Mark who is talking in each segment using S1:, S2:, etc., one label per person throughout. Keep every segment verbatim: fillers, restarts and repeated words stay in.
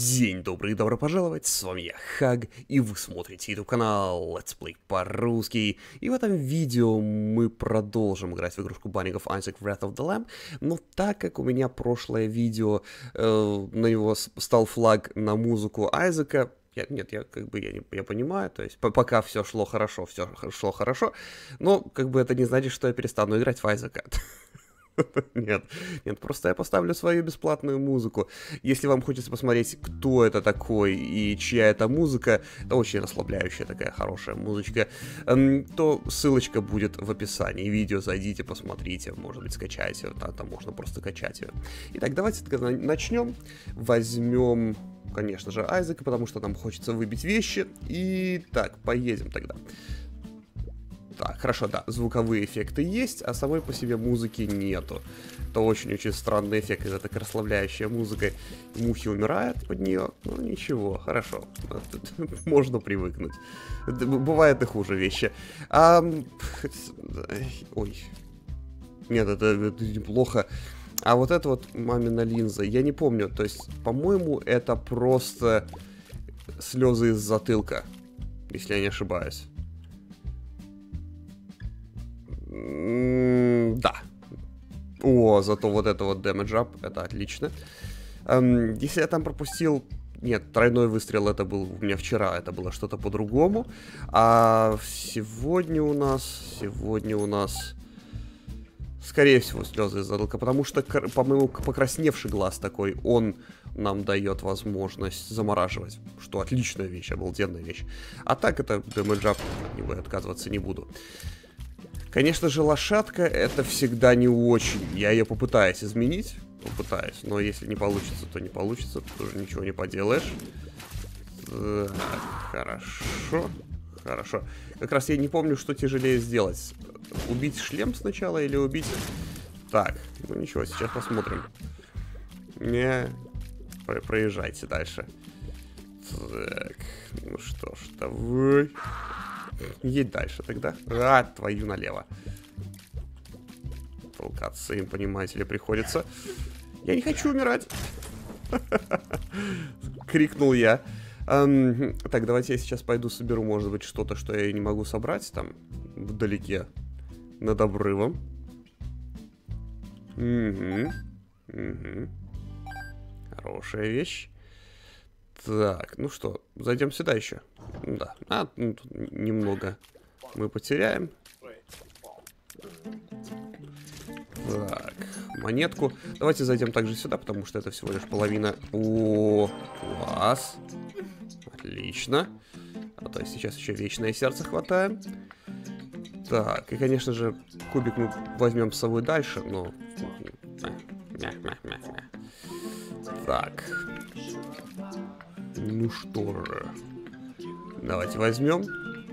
S1: День добрый, добро пожаловать, с вами я, Хаг, и вы смотрите YouTube канал Let's Play по-русски. И в этом видео мы продолжим играть в игрушку Binding of Isaac Wrath of the Lamb, но так как у меня прошлое видео, э, на него стал флаг на музыку Айзека, я, нет, я как бы я, не, я понимаю, то есть пока все шло хорошо, все шло хорошо, но как бы это не значит, что я перестану играть в Айзека. Нет, нет, просто я поставлю свою бесплатную музыку. Если вам хочется посмотреть, кто это такой и чья это музыка, это очень расслабляющая такая хорошая музычка, то ссылочка будет в описании видео, зайдите, посмотрите, может быть, скачайте, там, там можно просто качать ее. Итак, давайте тогда начнем. Возьмем, конечно же, Айзека, потому что нам хочется выбить вещи. И так, поедем тогда. Так, хорошо, да, звуковые эффекты есть, а самой по себе музыки нету. Это очень-очень странный эффект, когда такая расслабляющая музыка, мухи умирают под нее. Ну ничего, хорошо, можно привыкнуть. Бывают и хуже вещи. А... Ой, нет, это, это неплохо. А вот это вот мамина линза, я не помню, то есть, по-моему, это просто слезы из затылка, если я не ошибаюсь. Да. О, зато вот это вот damage up, это отлично. Эм, если я там пропустил... Нет, тройной выстрел это был у меня вчера, это было что-то по-другому. А сегодня у нас... Сегодня у нас... Скорее всего, слезы из затылка, потому что, по-моему, покрасневший глаз такой, он нам дает возможность замораживать. Что отличная вещь, обалденная вещь. А так это damage up, от него отказываться не буду. Конечно же, лошадка это всегда не очень. Я ее попытаюсь изменить. Попытаюсь. Но если не получится, то не получится. Тут тоже ничего не поделаешь. Так, хорошо. Хорошо. Как раз я не помню, что тяжелее сделать. Убить шлем сначала или убить... Так, ну ничего, сейчас посмотрим. Не, Про проезжайте дальше. Так, ну что ж, давай... Едь дальше тогда. А, твою налево. Толкаться им, понимаете ли, приходится. Я не хочу умирать. Крикнул я. Эм, так, давайте я сейчас пойду соберу, может быть, что-то, что я не могу собрать там вдалеке, над обрывом. Угу. Угу. Хорошая вещь. Так, ну что, зайдем сюда еще. Да, а, ну, тут немного мы потеряем. Так, монетку. Давайте зайдем также сюда, потому что это всего лишь половина. О, класс. Отлично. А то есть сейчас еще вечное сердце хватаем. Так, и, конечно же, кубик мы возьмем с собой дальше, но... Так. Ну что же. Давайте возьмем.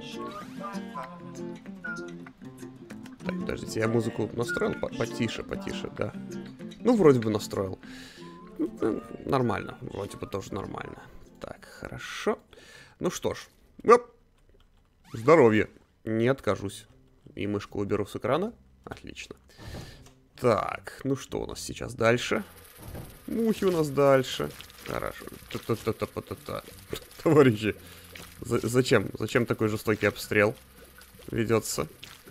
S1: Так, подождите, я музыку настроил потише, потише, да. Ну, вроде бы настроил. Ну, нормально, вроде бы тоже нормально. Так, хорошо. Ну что ж. Оп. Здоровье. Не откажусь. И мышку уберу с экрана. Отлично. Так, ну что у нас сейчас дальше? Мухи у нас дальше. Хорошо. Та-та-та-та-та-та. Товарищи, зачем? Зачем такой жестокий обстрел ведется?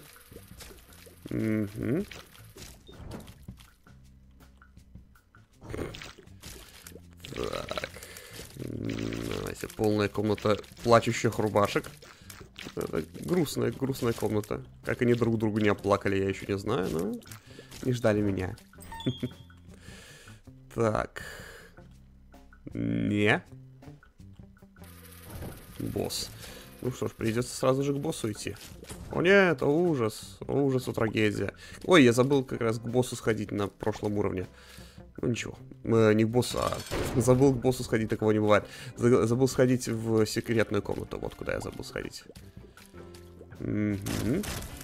S1: Угу. Так. Давайте, полная комната плачущих рубашек. Это грустная, грустная комната. Как они друг другу не оплакали, я еще не знаю, но не ждали меня. Так. Не. Босс. Ну что ж, придется сразу же к боссу идти. О нет, о, ужас. О, ужас, о, трагедия. Ой, я забыл как раз к боссу сходить на прошлом уровне. Ну ничего, э, не к боссу, а забыл к боссу сходить, такого не бывает. Забыл сходить в секретную комнату. Вот куда я забыл сходить. Угу.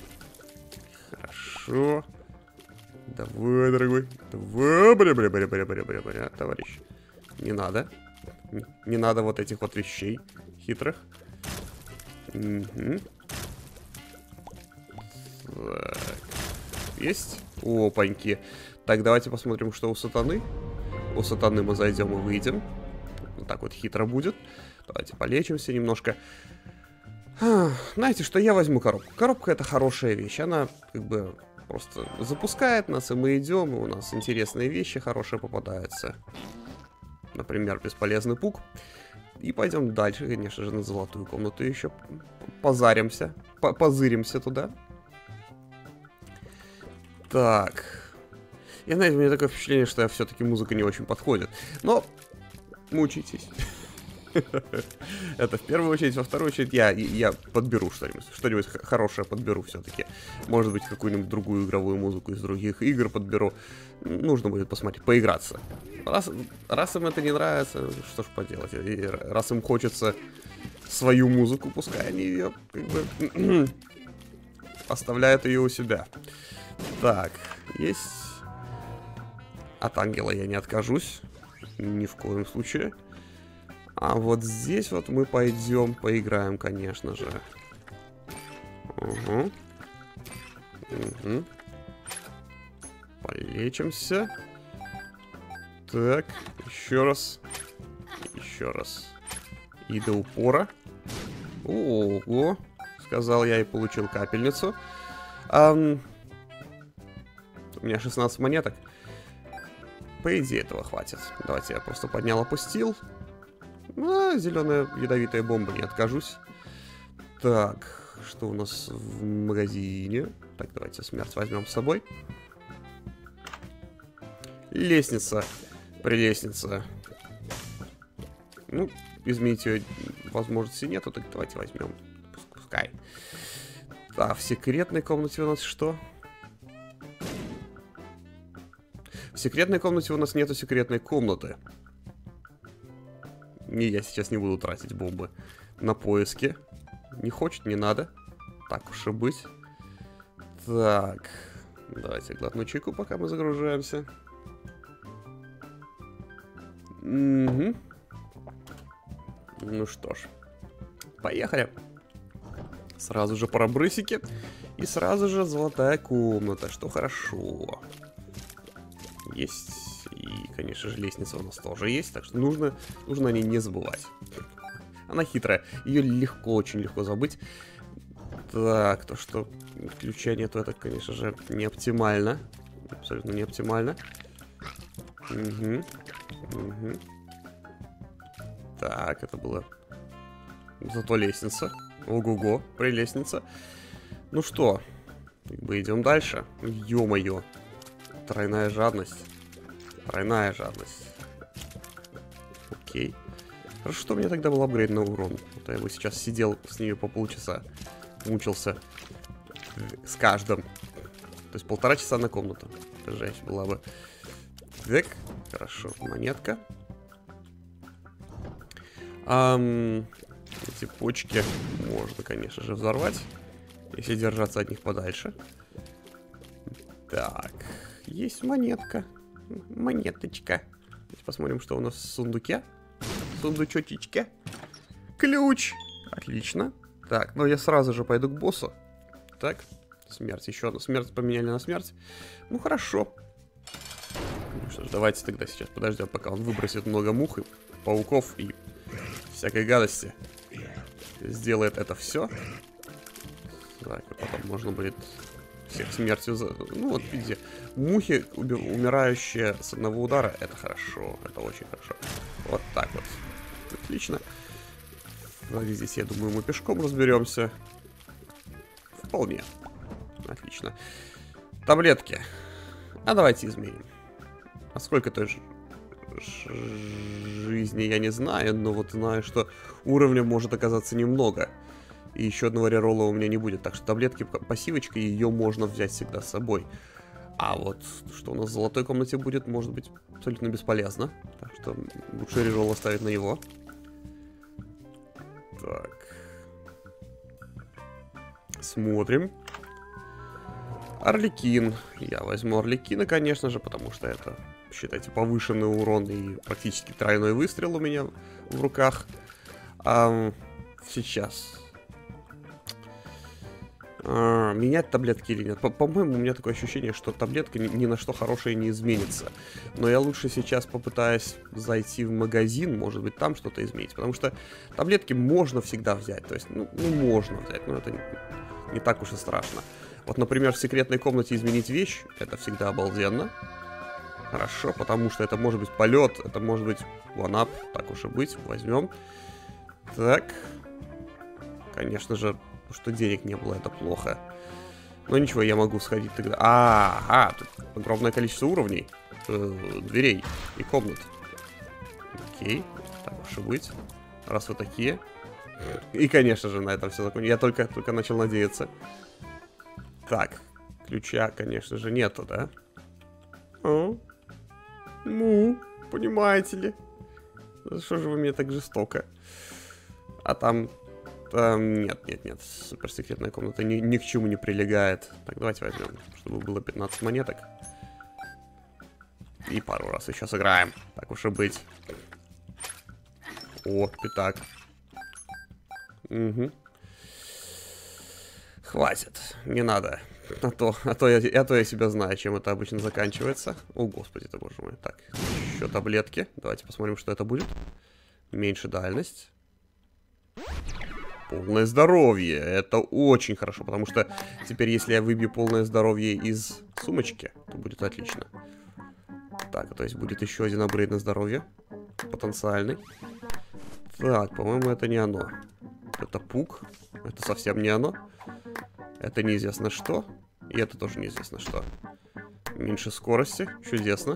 S1: Хорошо. Давай, дорогой. Давай, бля-бля-бля-бля-бля-бля-бля, товарищ. Не надо. Не, не надо вот этих вот вещей хитрых. Угу. Так. Есть? Опаньки. Так, давайте посмотрим, что у сатаны. У сатаны мы зайдем и выйдем. Вот так вот хитро будет. Давайте полечимся немножко. А, знаете что, я возьму коробку. Коробка это хорошая вещь. Она как бы просто запускает нас, и мы идем, и у нас интересные вещи хорошие попадаются. Например, бесполезный пук. И пойдем дальше, конечно же, на золотую комнату еще позаримся. Позыримся туда. Так. Я, знаете, у меня такое впечатление, что все-таки музыка не очень подходит. Но мучитесь. Это в первую очередь. Во вторую очередь я, я подберу что-нибудь. Что-нибудь хорошее подберу все-таки. Может быть, какую-нибудь другую игровую музыку из других игр подберу. Нужно будет посмотреть, поиграться. Раз, раз им это не нравится, что ж поделать. И раз им хочется свою музыку, пускай они ее как бы оставляют ее у себя. Так, есть. От ангела я не откажусь. Ни в коем случае. А вот здесь вот мы пойдем поиграем, конечно же. Угу. Угу. Полечимся. Так, еще раз. Еще раз. И до упора. Ого, сказал я и получил капельницу. Ам... У меня шестнадцать монеток. По идее этого хватит. Давайте я просто поднял, опустил. А, зеленая ядовитая бомба, не откажусь. Так, что у нас в магазине? Так, давайте смерть возьмем с собой. Лестница. Прелестница. Ну, изменить ее возможности нету, так давайте возьмем. Пускай. А в секретной комнате у нас что? В секретной комнате у нас нету секретной комнаты. И я сейчас не буду тратить бомбы на поиски. Не хочет, не надо. Так уж и быть. Так. Давайте глотну чайку, пока мы загружаемся. Угу. Ну что ж. Поехали. Сразу же пробрысики. И сразу же золотая комната, что хорошо. Есть. И, конечно же, лестница у нас тоже есть. Так что нужно, нужно о ней не забывать. Она хитрая. Ее легко, очень легко забыть. Так, то, что ключа нету, это, конечно же, не оптимально. Абсолютно не оптимально. Угу. Угу. Так, это было... Зато лестница. Ого-го, прелестница. Ну что, как бы идем дальше. Ё-моё. Тройная жадность. Тройная жадность. Окей. Хорошо, что у меня тогда был апгрейд на урон. А то я бы сейчас сидел с ними по полчаса. Мучился. С каждым. То есть полтора часа на комнату. Это жесть была бы. Так, хорошо. Монетка. Ам, эти почки можно, конечно же, взорвать. Если держаться от них подальше. Так. Есть монетка. Монеточка. Давайте посмотрим, что у нас в сундуке. Сундучочечке. Ключ. Отлично. Так, ну я сразу же пойду к боссу. Так. Смерть. Еще одну смерть поменяли на смерть. Ну хорошо. Ну что ж, давайте тогда сейчас подождем, пока он выбросит много мух и пауков и всякой гадости. Сделает это все. Так, и потом можно будет всех смертью за... Ну вот, видите, мухи, умирающие с одного удара, это хорошо, это очень хорошо. Вот так вот. Отлично. Так, здесь, я думаю, мы пешком разберемся. Вполне. Отлично. Таблетки. А давайте измерим. А сколько той ж... Ж... жизни я не знаю, но вот знаю, что уровня может оказаться немного. И еще одного реролла у меня не будет. Так что таблетки пассивочка, ее можно взять всегда с собой. А вот что у нас в золотой комнате будет, может быть абсолютно бесполезно. Так что лучше реролл оставить на него. Так. Смотрим. Орликин. Я возьму Орликина, конечно же, потому что это, считайте, повышенный урон и практически тройной выстрел у меня в руках. А, сейчас... А, менять таблетки или нет? По-моему, у меня такое ощущение, что таблетка ни, ни на что хорошее не изменится. Но я лучше сейчас попытаюсь зайти в магазин, может быть, там что-то изменить. Потому что таблетки можно всегда взять. То есть, ну, ну можно взять, но это не, не так уж и страшно. Вот, например, в секретной комнате изменить вещь, это всегда обалденно. Хорошо, потому что это может быть полет, это может быть one-up, так уж и быть, возьмем. Так. Конечно же, что денег не было, это плохо. Но ничего, я могу сходить тогда. А, а, тут огромное количество уровней, э, дверей и комнат. Окей, так уж и быть. Раз вы такие. И, конечно же, на этом все закончится. Я только, только начал надеяться. Так, ключа, конечно же, нету, да? А? Ну, понимаете ли. Что же вы мне так жестоко? А там... Там... Нет, нет, нет. Суперсекретная комната ни, ни к чему не прилегает. Так, давайте возьмем, чтобы было пятнадцать монеток. И пару раз еще сыграем. Так уж и быть. О, пятак. Угу. Хватит. Не надо. А то, а, то я, а то я себя знаю, чем это обычно заканчивается. О, господи ты, боже мой. Так, еще таблетки. Давайте посмотрим, что это будет. Меньше дальность. Полное здоровье. Это очень хорошо, потому что теперь, если я выбью полное здоровье из сумочки, то будет отлично. Так, то есть будет еще один апгрейд на здоровье. Потенциальный. Так, по-моему, это не оно. Это пук. Это совсем не оно. Это неизвестно что. И это тоже неизвестно что. Меньше скорости. Чудесно.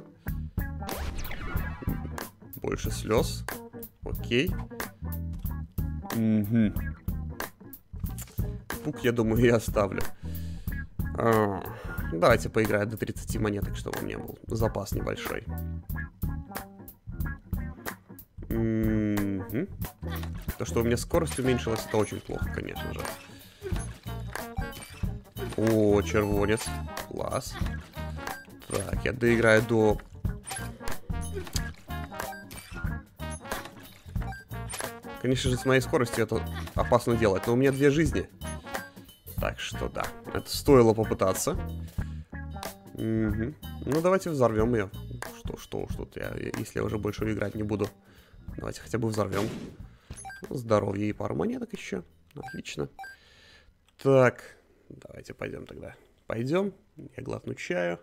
S1: Больше слез. Окей. Угу. Пук, я думаю, я оставлю. А, давайте поиграем до тридцати монеток, чтобы у меня был запас небольшой. Угу. То, что у меня скорость уменьшилась, это очень плохо, конечно же. О, червонец. Класс. Так, я доиграю до... Конечно же, с моей скоростью это опасно делать, но у меня две жизни. Так что да, это стоило попытаться. Угу. Ну, давайте взорвем ее. Что, что, что-то я, если я уже больше играть не буду. Давайте хотя бы взорвем. Здоровье и пару монеток еще. Отлично. Так, давайте пойдем тогда. Пойдем. Я глотну чаю.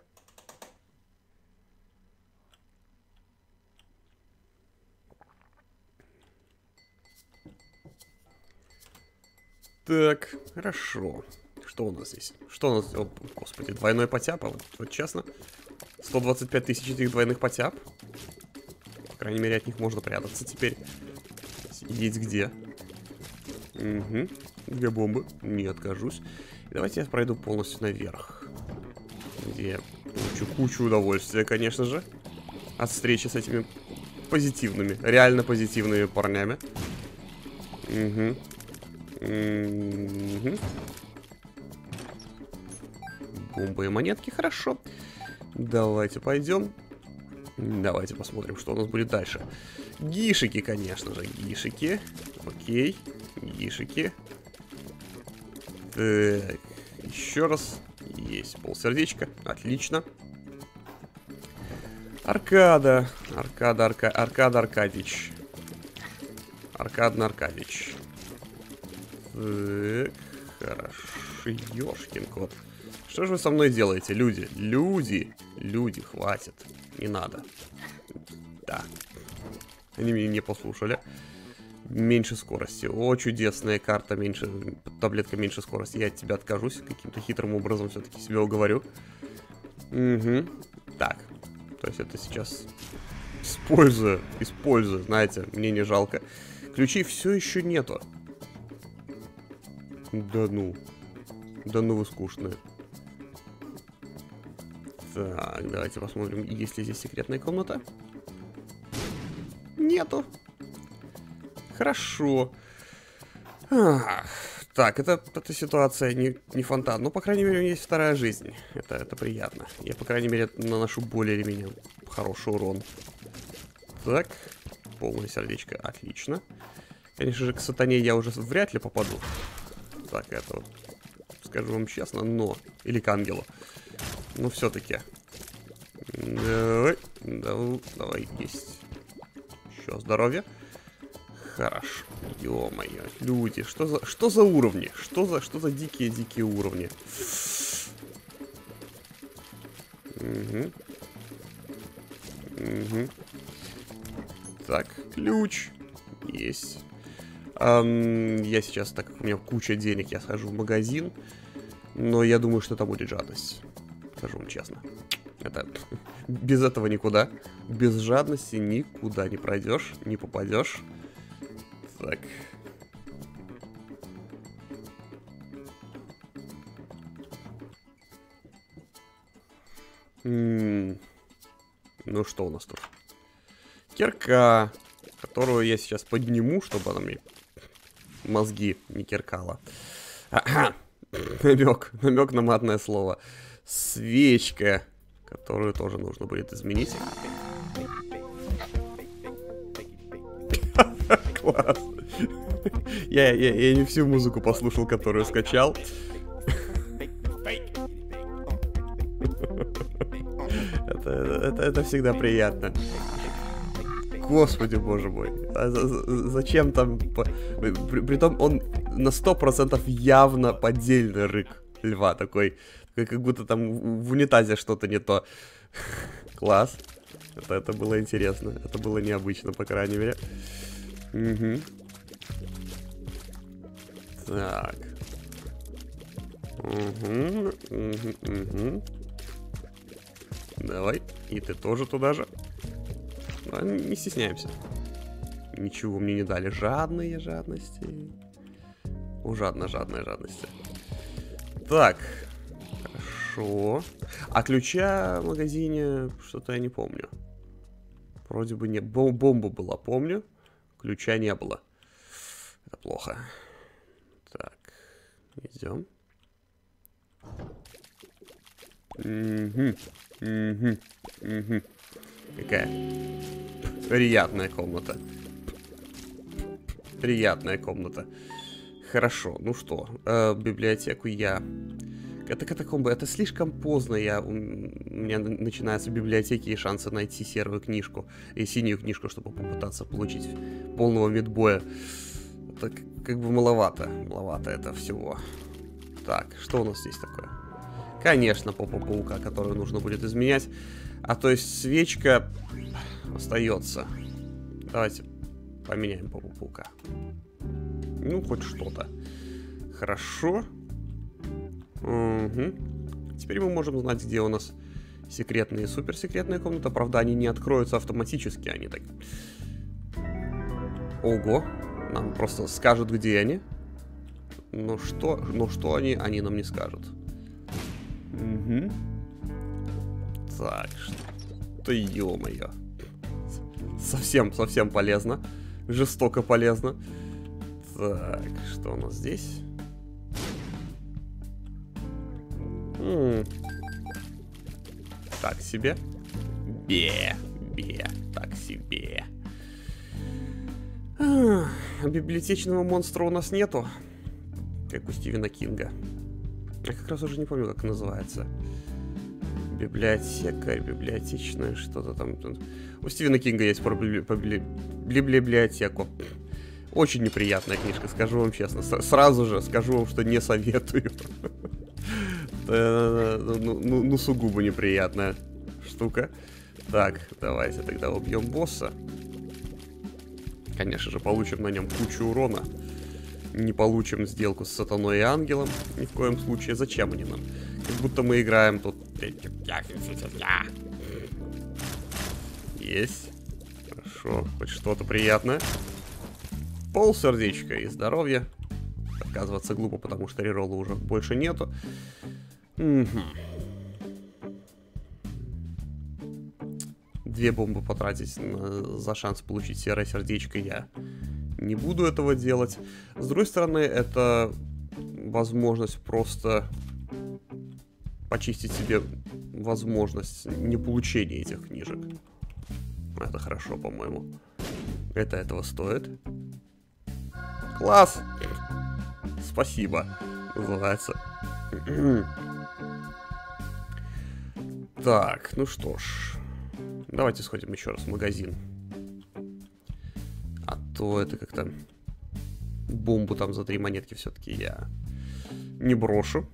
S1: Так, хорошо. Что у нас здесь? Что у нас? О, господи, двойной потяп, а вот, вот честно. сто двадцать пять тысяч этих двойных потяп. По крайней мере, от них можно прятаться теперь. Сидеть где? Угу. Две бомбы. Не откажусь. И давайте я пройду полностью наверх. Где я получу кучу удовольствия, конечно же. От встречи с этими позитивными, реально позитивными парнями. Угу. Угу. Бомбы и монетки, хорошо. Давайте пойдем. Давайте посмотрим, что у нас будет дальше. Гишики, конечно же, гишики. Окей, гишики. Так, еще раз. Есть полсердечка, отлично. Аркада. Аркада, арка... Аркада Аркадич. Аркадна Аркадич. Так, хорошо. Ёшкин кот. Что же вы со мной делаете, люди? Люди. Люди, хватит. Не надо. Да. Они меня не послушали. Меньше скорости. О, чудесная карта. Меньше... Таблетка меньше скорости. Я от тебя откажусь. Каким-то хитрым образом все-таки себя уговорю. Угу. Так. То есть это сейчас... Использую. Использую. Знаете, мне не жалко. Ключей все еще нету. Да ну. Да ну вы скучные. Так, давайте посмотрим, есть ли здесь секретная комната. Нету. Хорошо. Ах, так, это, эта ситуация не, не фонтан. Но, по крайней мере, у меня есть вторая жизнь. Это, это приятно. Я, по крайней мере, наношу более или менее хороший урон. Так, полное сердечко, отлично. Конечно же, к сатане я уже вряд ли попаду. Так, это вот скажу вам честно, но... Или к ангелу. Ну, все-таки. Давай, давай, давай, есть. Еще здоровье. Хорошо. Ё-моё, люди, что за, что за уровни? Что за, что за дикие-дикие уровни? Угу. Угу. Так, ключ. Есть. Um, я сейчас, так как у меня куча денег, я схожу в магазин. Но я думаю, что это будет жадность. Скажу вам честно. Это... Без этого никуда. Без жадности никуда не пройдешь, не попадешь. Так. М-м-м. Ну что у нас тут? Кирка, которую я сейчас подниму, чтобы она мне мозги не киркала. Намек, намек на матное слово. Свечка, которую тоже нужно будет изменить. Класс. Я, я, я не всю музыку послушал, которую скачал. это, это, это всегда приятно. Господи, боже мой. А за, за, зачем там... При, притом он на сто процентов явно поддельный рык льва такой. Как будто там в унитазе что-то не то. Класс. Это, это было интересно. Это было необычно, по крайней мере. Угу. Так. Угу, угу, угу. Давай. И ты тоже туда же. Не стесняемся. Ничего мне не дали. Жадные жадности. О, жадно, жадные жадности. Так. Хорошо. А ключа в магазине что-то я не помню. Вроде бы не... Бом бомба была, помню. Ключа не было. Это плохо. Так. Идем. Угу. Угу. Угу. Какая приятная комната. Приятная комната. Хорошо, ну что, э, библиотеку я... Это катакомбы, это слишком поздно. Я... У меня начинаются библиотеки и шансы найти серую книжку. И синюю книжку, чтобы попытаться получить полного медбоя. Это как бы маловато. Маловато это всего. Так, что у нас здесь такое? Конечно, попа паука, которую нужно будет изменять. А то есть свечка остается. Давайте поменяем попу паука. Ну, хоть что-то. Хорошо. Угу. Теперь мы можем знать, где у нас секретные и суперсекретные комнаты. Правда, они не откроются автоматически. Они так... Ого. Нам просто скажут, где они. Но что, но что они, они нам не скажут. Угу. Так, что... Ё-моё. Совсем, совсем полезно. Жестоко полезно. Так, что у нас здесь? М-м. Так себе. Бе, бе, так себе. А, библиотечного монстра у нас нету. Как у Стивена Кинга. Я как раз уже не помню, как называется. Библиотекарь, библиотечная, что-то там. У Стивена Кинга есть про библи... библи... библиотеку. Очень неприятная книжка, скажу вам честно. С сразу же скажу вам, что не советую. Ну, сугубо неприятная штука. Так, давайте тогда убьем босса. Конечно же, получим на нем кучу урона. Не получим сделку с сатаной и ангелом. Ни в коем случае. Зачем они нам? Как будто мы играем тут... Есть. Хорошо. Хоть что-то приятное. Пол сердечка и здоровье. Отказываться глупо, потому что реролла уже больше нету. Угу. Две бомбы потратить на... за шанс получить серое сердечко я не буду этого делать. С другой стороны, это возможность просто почистить себе возможность не получения этих книжек. Это хорошо, по-моему. Это этого стоит. Класс! Спасибо, называется. Так, ну что ж. Давайте сходим еще раз в магазин. А то это как-то... Бомбу там за три монетки все-таки я не брошу.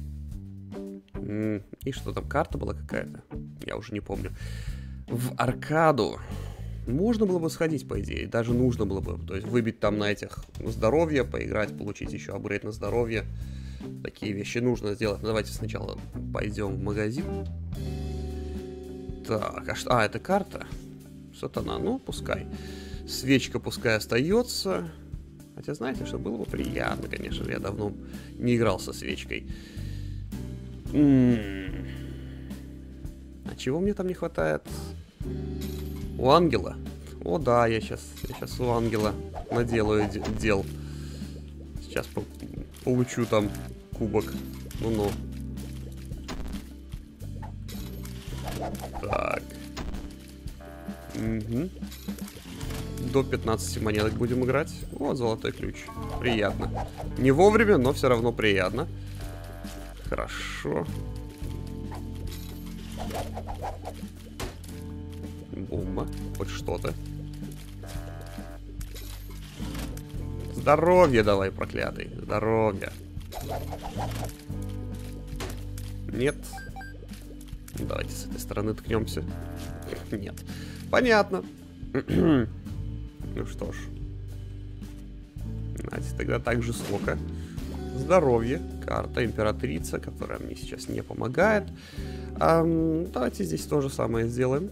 S1: И что там, карта была какая-то? Я уже не помню. В аркаду можно было бы сходить, по идее. Даже нужно было бы. То есть выбить там на этих здоровье, поиграть, получить еще апгрейд на здоровье. Такие вещи нужно сделать. Но давайте сначала пойдем в магазин. Так, а что? А, это карта. Сатана, ну, пускай. Свечка пускай остается. Хотя, знаете, что было бы приятно, конечно же. Я давно не играл со свечкой. М-м-м. А чего мне там не хватает? У ангела? О, да, я сейчас, я сейчас у ангела наделаю дел. Сейчас по получу там кубок. Ну-ну. Так. Угу. До пятнадцати монеток будем играть. Вот золотой ключ. Приятно. Не вовремя, но все равно приятно. Хорошо. Бомба. Хоть что-то. Здоровье давай, проклятый. Здоровье. Нет. Давайте с этой стороны ткнемся. Нет. Понятно. Ну что ж. Знаете, тогда так жестоко. Здоровье. Карта императрица, которая мне сейчас не помогает. А, давайте здесь то же самое сделаем.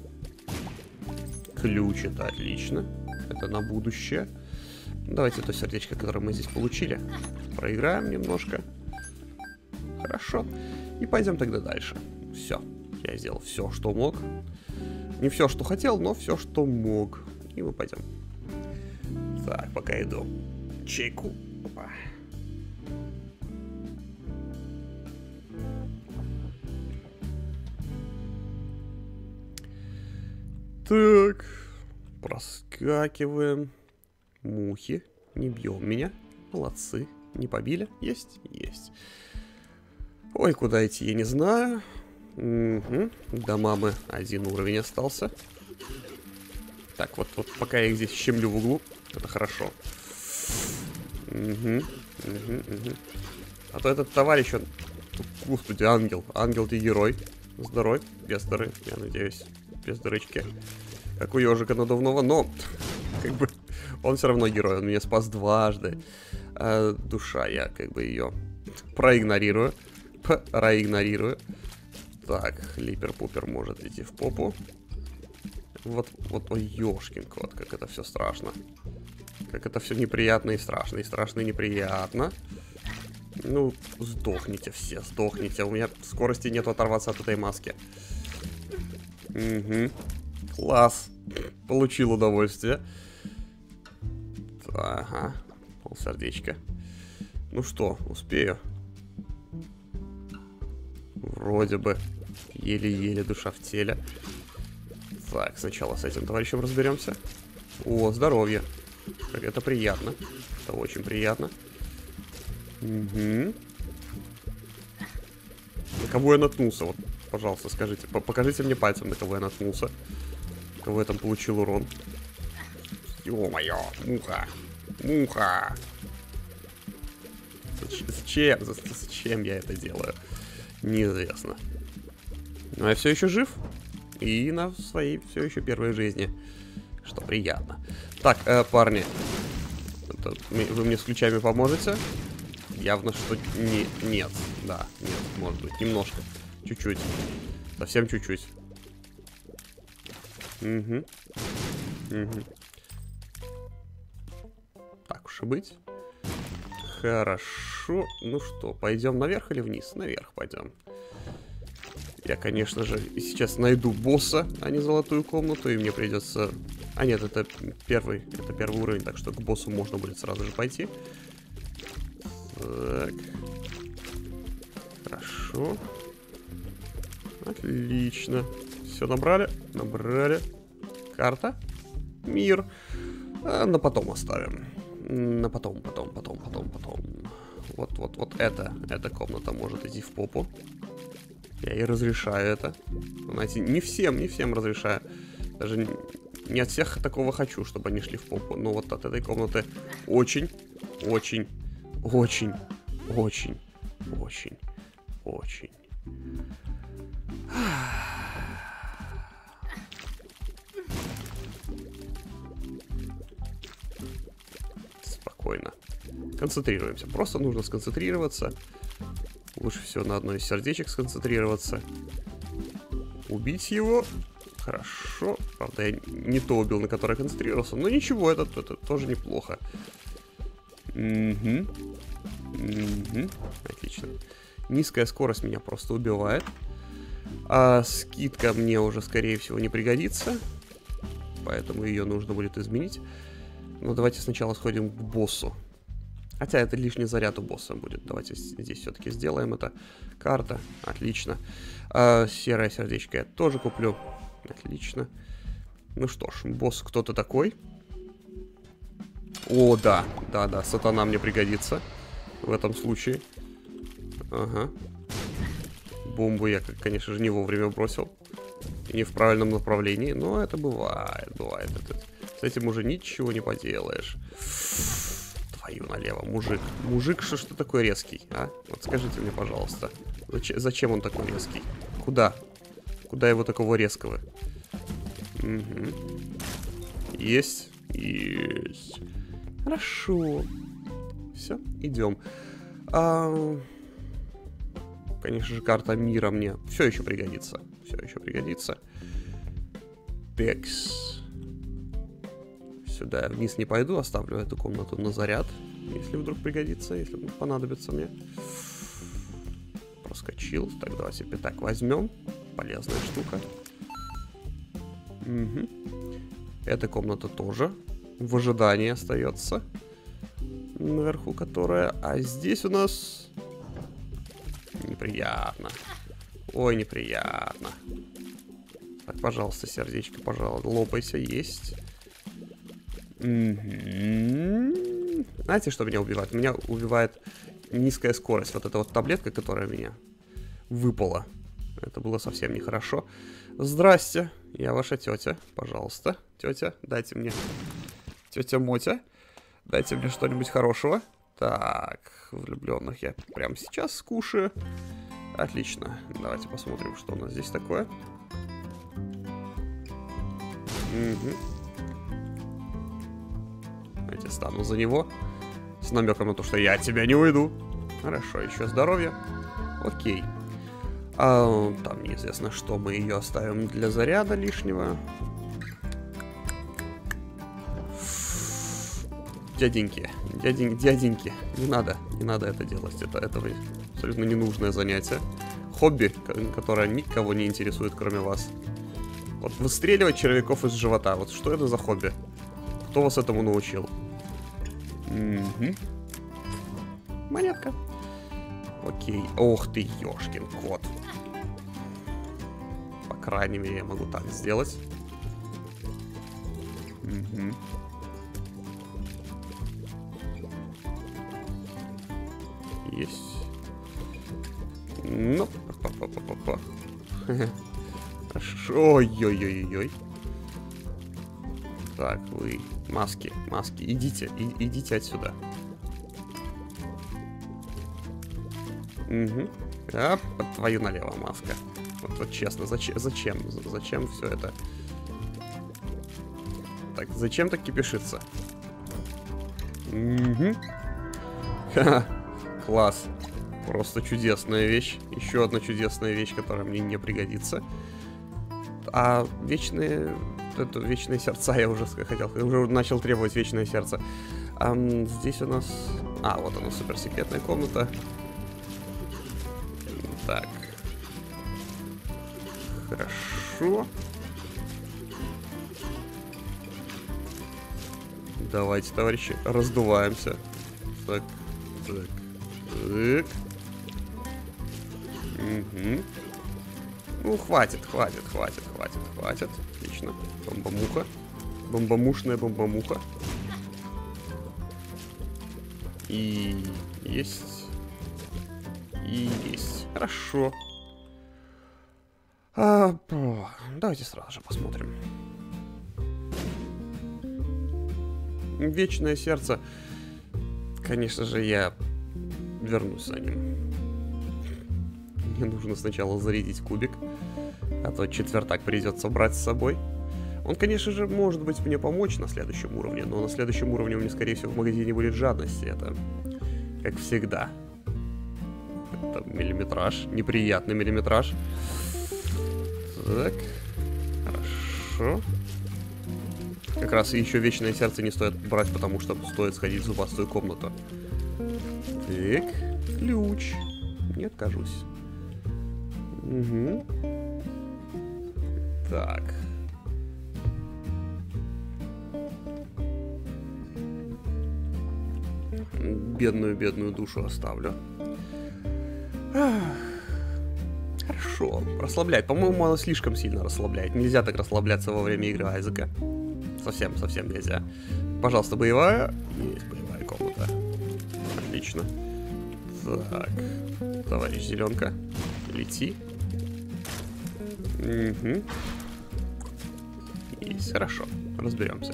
S1: Ключ, это отлично. Это на будущее. Давайте то сердечко, которое мы здесь получили, проиграем немножко. Хорошо. И пойдем тогда дальше. Все. Я сделал все, что мог. Не все, что хотел, но все, что мог. И мы пойдем. Так, пока иду. Чайку. Опа. Так. Проскакиваем. Мухи. Не бьем меня. Молодцы. Не побили? Есть? Есть. Ой, куда идти, я не знаю. Угу. До мамы один уровень остался. Так, вот, вот пока я их здесь щемлю в углу, это хорошо. Угу. Угу, угу. А то этот товарищ, он... Господи, ангел. Ангел, ты герой. Здоровь. Без дыры, я надеюсь. Без дырочки. Как у ежика надувного, но... Как бы... Он все равно герой, он меня спас дважды. А душа, я как бы ее проигнорирую. Проигнорирую. Так, Липер-Пупер может идти в попу. Вот, вот, ой, ёшкин кот, как это все страшно. Как это все неприятно и страшно. И страшно, и неприятно. Ну, сдохните все, сдохните. У меня скорости нету оторваться от этой маски. Угу. Класс. Получил удовольствие. Ага. Полсердечка. Ну что, успею? Вроде бы. Еле-еле душа в теле. Так, сначала с этим товарищем разберемся. О, здоровье. Как это приятно. Это очень приятно. Угу. На кого я наткнулся? Вот, пожалуйста, скажите. Покажите мне пальцем, на кого я наткнулся. Кого я там получил урон. Ё-моё, муха. Муха. Зачем? Зачем я это делаю? Неизвестно. Но я все еще жив. И на своей все еще первой жизни. Что приятно. Так, э, парни. Это, вы мне с ключами поможете? Явно, что не, нет. Да, нет, может быть. Немножко. Чуть-чуть. Совсем чуть-чуть. Угу. Угу. Так уж и быть. Хорошо. Ну что, пойдем наверх или вниз? Наверх пойдем. Я, конечно же, сейчас найду босса, а не золотую комнату, и мне придется... А нет, это первый, это первый уровень, так что к боссу можно будет сразу же пойти. Так. Хорошо. Отлично. Все набрали? Набрали. Карта. Мир. А на потом оставим. На потом, потом, потом, потом, потом. вот, вот, вот это, эта комната может идти в попу. Я ей разрешаю это. Знаете, не всем, не всем разрешаю. Даже не от всех такого хочу, чтобы они шли в попу. Но вот от этой комнаты очень, очень, очень, очень, очень, очень. Спокойно. Концентрируемся. Просто нужно сконцентрироваться. Лучше всего на одной из сердечек сконцентрироваться. Убить его. Хорошо. Правда, я не то убил, на которое концентрировался. Но ничего, это, это тоже неплохо. Угу. Угу. Отлично. Низкая скорость меня просто убивает. А скидка мне уже, скорее всего, не пригодится. Поэтому ее нужно будет изменить. Но давайте сначала сходим к боссу. Хотя это лишний заряд у босса будет. Давайте здесь все-таки сделаем это. Карта. Отлично. А, серое сердечко я тоже куплю. Отлично. Ну что ж, босс кто-то такой. О, да. Да-да, сатана мне пригодится. В этом случае. Ага. Бомбу я, конечно же, не вовремя бросил. И не в правильном направлении. Но это бывает, бывает. Это, с этим уже ничего не поделаешь. Твою налево, мужик. Мужик, что ж ты такой резкий, а? Вот скажите мне, пожалуйста. Зачем, зачем он такой резкий? Куда? Куда его такого резкого? Угу. Есть. Есть. Хорошо. Все, идем. А... Конечно же, карта мира мне все еще пригодится. Все еще пригодится. Текс. Сюда я вниз не пойду, оставлю эту комнату на заряд, если вдруг пригодится, если понадобится мне. Проскочил. Так, давайте пятак возьмем. Полезная штука. Угу. Эта комната тоже в ожидании остается. Наверху которая. А здесь у нас... Неприятно. Ой, неприятно. Так, пожалуйста, сердечко, пожалуйста, лопайся, есть. Mm-hmm. Знаете, что меня убивает? Меня убивает низкая скорость. Вот эта вот таблетка, которая меня выпала. Это было совсем нехорошо. Здрасте, я ваша тетя. Пожалуйста, тетя, дайте мне... Тетя Мотя, дайте мне что-нибудь хорошего. Так, влюбленных я прямо сейчас скушаю. Отлично. Давайте посмотрим, что у нас здесь такое. Угу. Давайте стану за него. С намеком на то, что я от тебя не уйду. Хорошо, еще здоровье. Окей. А, там неизвестно, что мы ее оставим для заряда лишнего. Дяденьки, дядень, дяденьки, не надо, не надо это делать. Это, это абсолютно ненужное занятие. Хобби, которое никого не интересует, кроме вас. Вот выстреливать червяков из живота. Вот что это за хобби? Кто вас этому научил? Угу. Монетка. Окей. Ох ты, ёшкин кот. По крайней мере, я могу так сделать. Угу. Есть. Ну, па-па-па-па-па. Хорошо. Ой-ой-ой-ой. Так, вы, маски, маски, идите, и, идите отсюда. Угу. А, под твою налево, маска. Вот, вот честно, зачем, зачем, зачем все это? Так, зачем так кипишиться? Угу. Ха-ха. Класс. Просто чудесная вещь. Еще одна чудесная вещь, которая мне не пригодится. А вечные... Это вечные сердца я уже хотел. Я уже начал требовать вечное сердце. А, здесь у нас... А, вот она, суперсекретная комната. Так. Хорошо. Давайте, товарищи, раздуваемся. Так, так, так. Угу. Ну, хватит, хватит, хватит, хватит, хватит. Отлично. Бомбамуха. Бомбамушная бомбамуха. И есть. И есть. Хорошо. А, давайте сразу же посмотрим. Вечное сердце. Конечно же, я вернусь за ним. Мне нужно сначала зарядить кубик, а то четвертак придется брать с собой. Он, конечно же, может быть мне помочь на следующем уровне, но на следующем уровне у меня, скорее всего, в магазине будет жадность. Это как всегда. Это миллиметраж, неприятный миллиметраж. Так, хорошо. Как раз еще вечное сердце не стоит брать, потому что стоит сходить в зубастую комнату. Так, ключ. Не откажусь. Угу. Так. Бедную-бедную душу оставлю. Ах. Хорошо. Расслабляет. По-моему, она слишком сильно расслабляет. Нельзя так расслабляться во время игры Айзека. Совсем, совсем нельзя. Пожалуйста, боевая. Есть боевая комната. Отлично. Так. Товарищ Зеленка. Лети. Угу. Есть. Хорошо. Разберемся.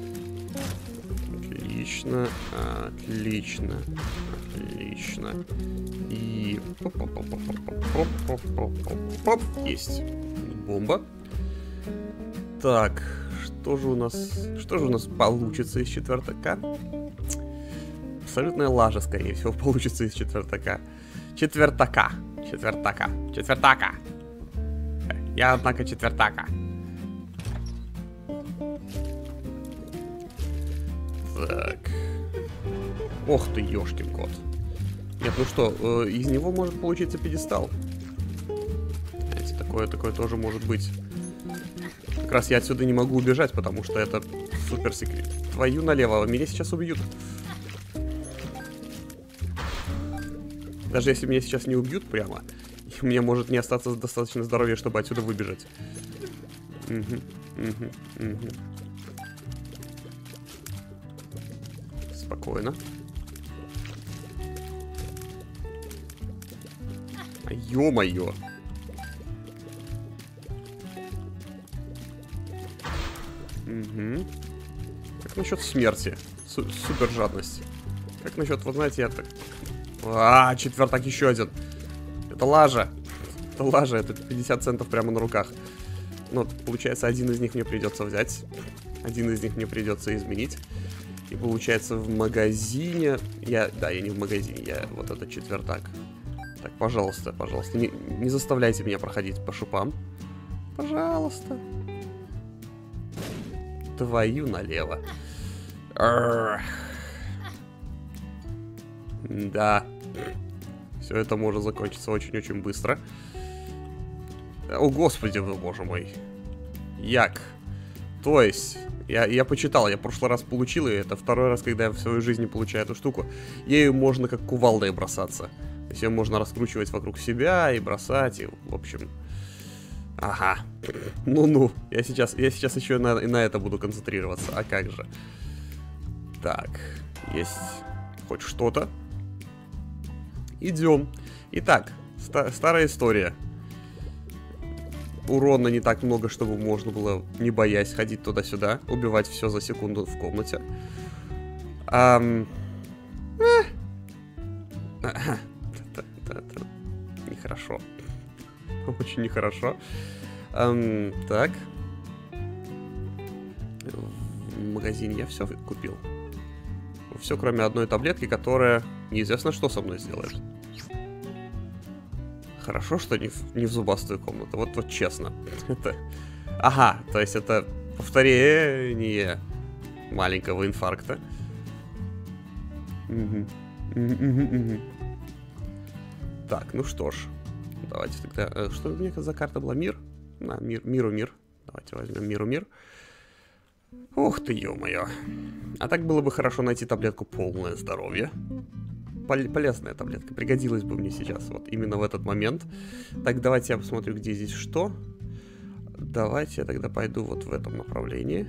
S1: Отлично. Отлично. Отлично. И... Есть. Бомба. Так. Что же у нас... Что же у нас получится из четвертака? Абсолютная лажа, скорее всего, получится из четвертака. Четвертака. Четвертака. Четвертака. Я, однако, четвертака. Так. Ох ты, ёшкин кот. Нет, ну что, э, из него может получиться пьедестал. Знаете, такое, такое тоже может быть. Как раз я отсюда не могу убежать, потому что это супер секрет. Твою налево, меня сейчас убьют. Даже если меня сейчас не убьют прямо, у меня может не остаться достаточно здоровья, чтобы отсюда выбежать. Угу, угу, угу. Спокойно. Ё-моё. Угу. Как насчет смерти? Су супер жадность. Как насчет, вот знаете, я так... А, четвертак еще один. Это лажа. Это лажа, это пятьдесят центов прямо на руках. Ну, получается, один из них мне придется взять. Один из них мне придется изменить. И получается, в магазине... Я... Да, я не в магазине, я вот этот четвертак. Так, пожалуйста, пожалуйста, не, не заставляйте меня проходить по шипам. Пожалуйста. Твою налево. Арррр. Да. Все это может закончиться очень-очень быстро. О, господи, вы, боже мой. Як. То есть, я, я почитал, я в прошлый раз получил, и это второй раз, когда я в своей жизни получаю эту штуку. Ею можно как кувалдой бросаться. То есть ее можно раскручивать вокруг себя и бросать, и, в общем... Ага. Ну-ну, я сейчас, я сейчас еще и на, и на это буду концентрироваться, а как же. Так, есть хоть что-то. Идем. Итак, ста старая история. Урона не так много, чтобы можно было, не боясь, ходить туда-сюда, убивать все за секунду в комнате. Ам... Это нехорошо. Очень нехорошо. Ам, так. В магазине я все купил. Все, кроме одной таблетки, которая неизвестно, что со мной сделает. Хорошо, что не в, не в зубастую комнату. Вот, вот честно. Это... Ага, то есть это повторение маленького инфаркта. Угу. Угу, угу. Так, ну что ж. Давайте тогда... Что у меня за карта была? Мир? На, мир, миру мир. Давайте возьмем миру мир. Ух ты, ё-моё. А так было бы хорошо найти таблетку полное здоровье. Пол полезная таблетка. Пригодилась бы мне сейчас. Вот именно в этот момент. Так, давайте я посмотрю, где здесь что. Давайте я тогда пойду вот в этом направлении.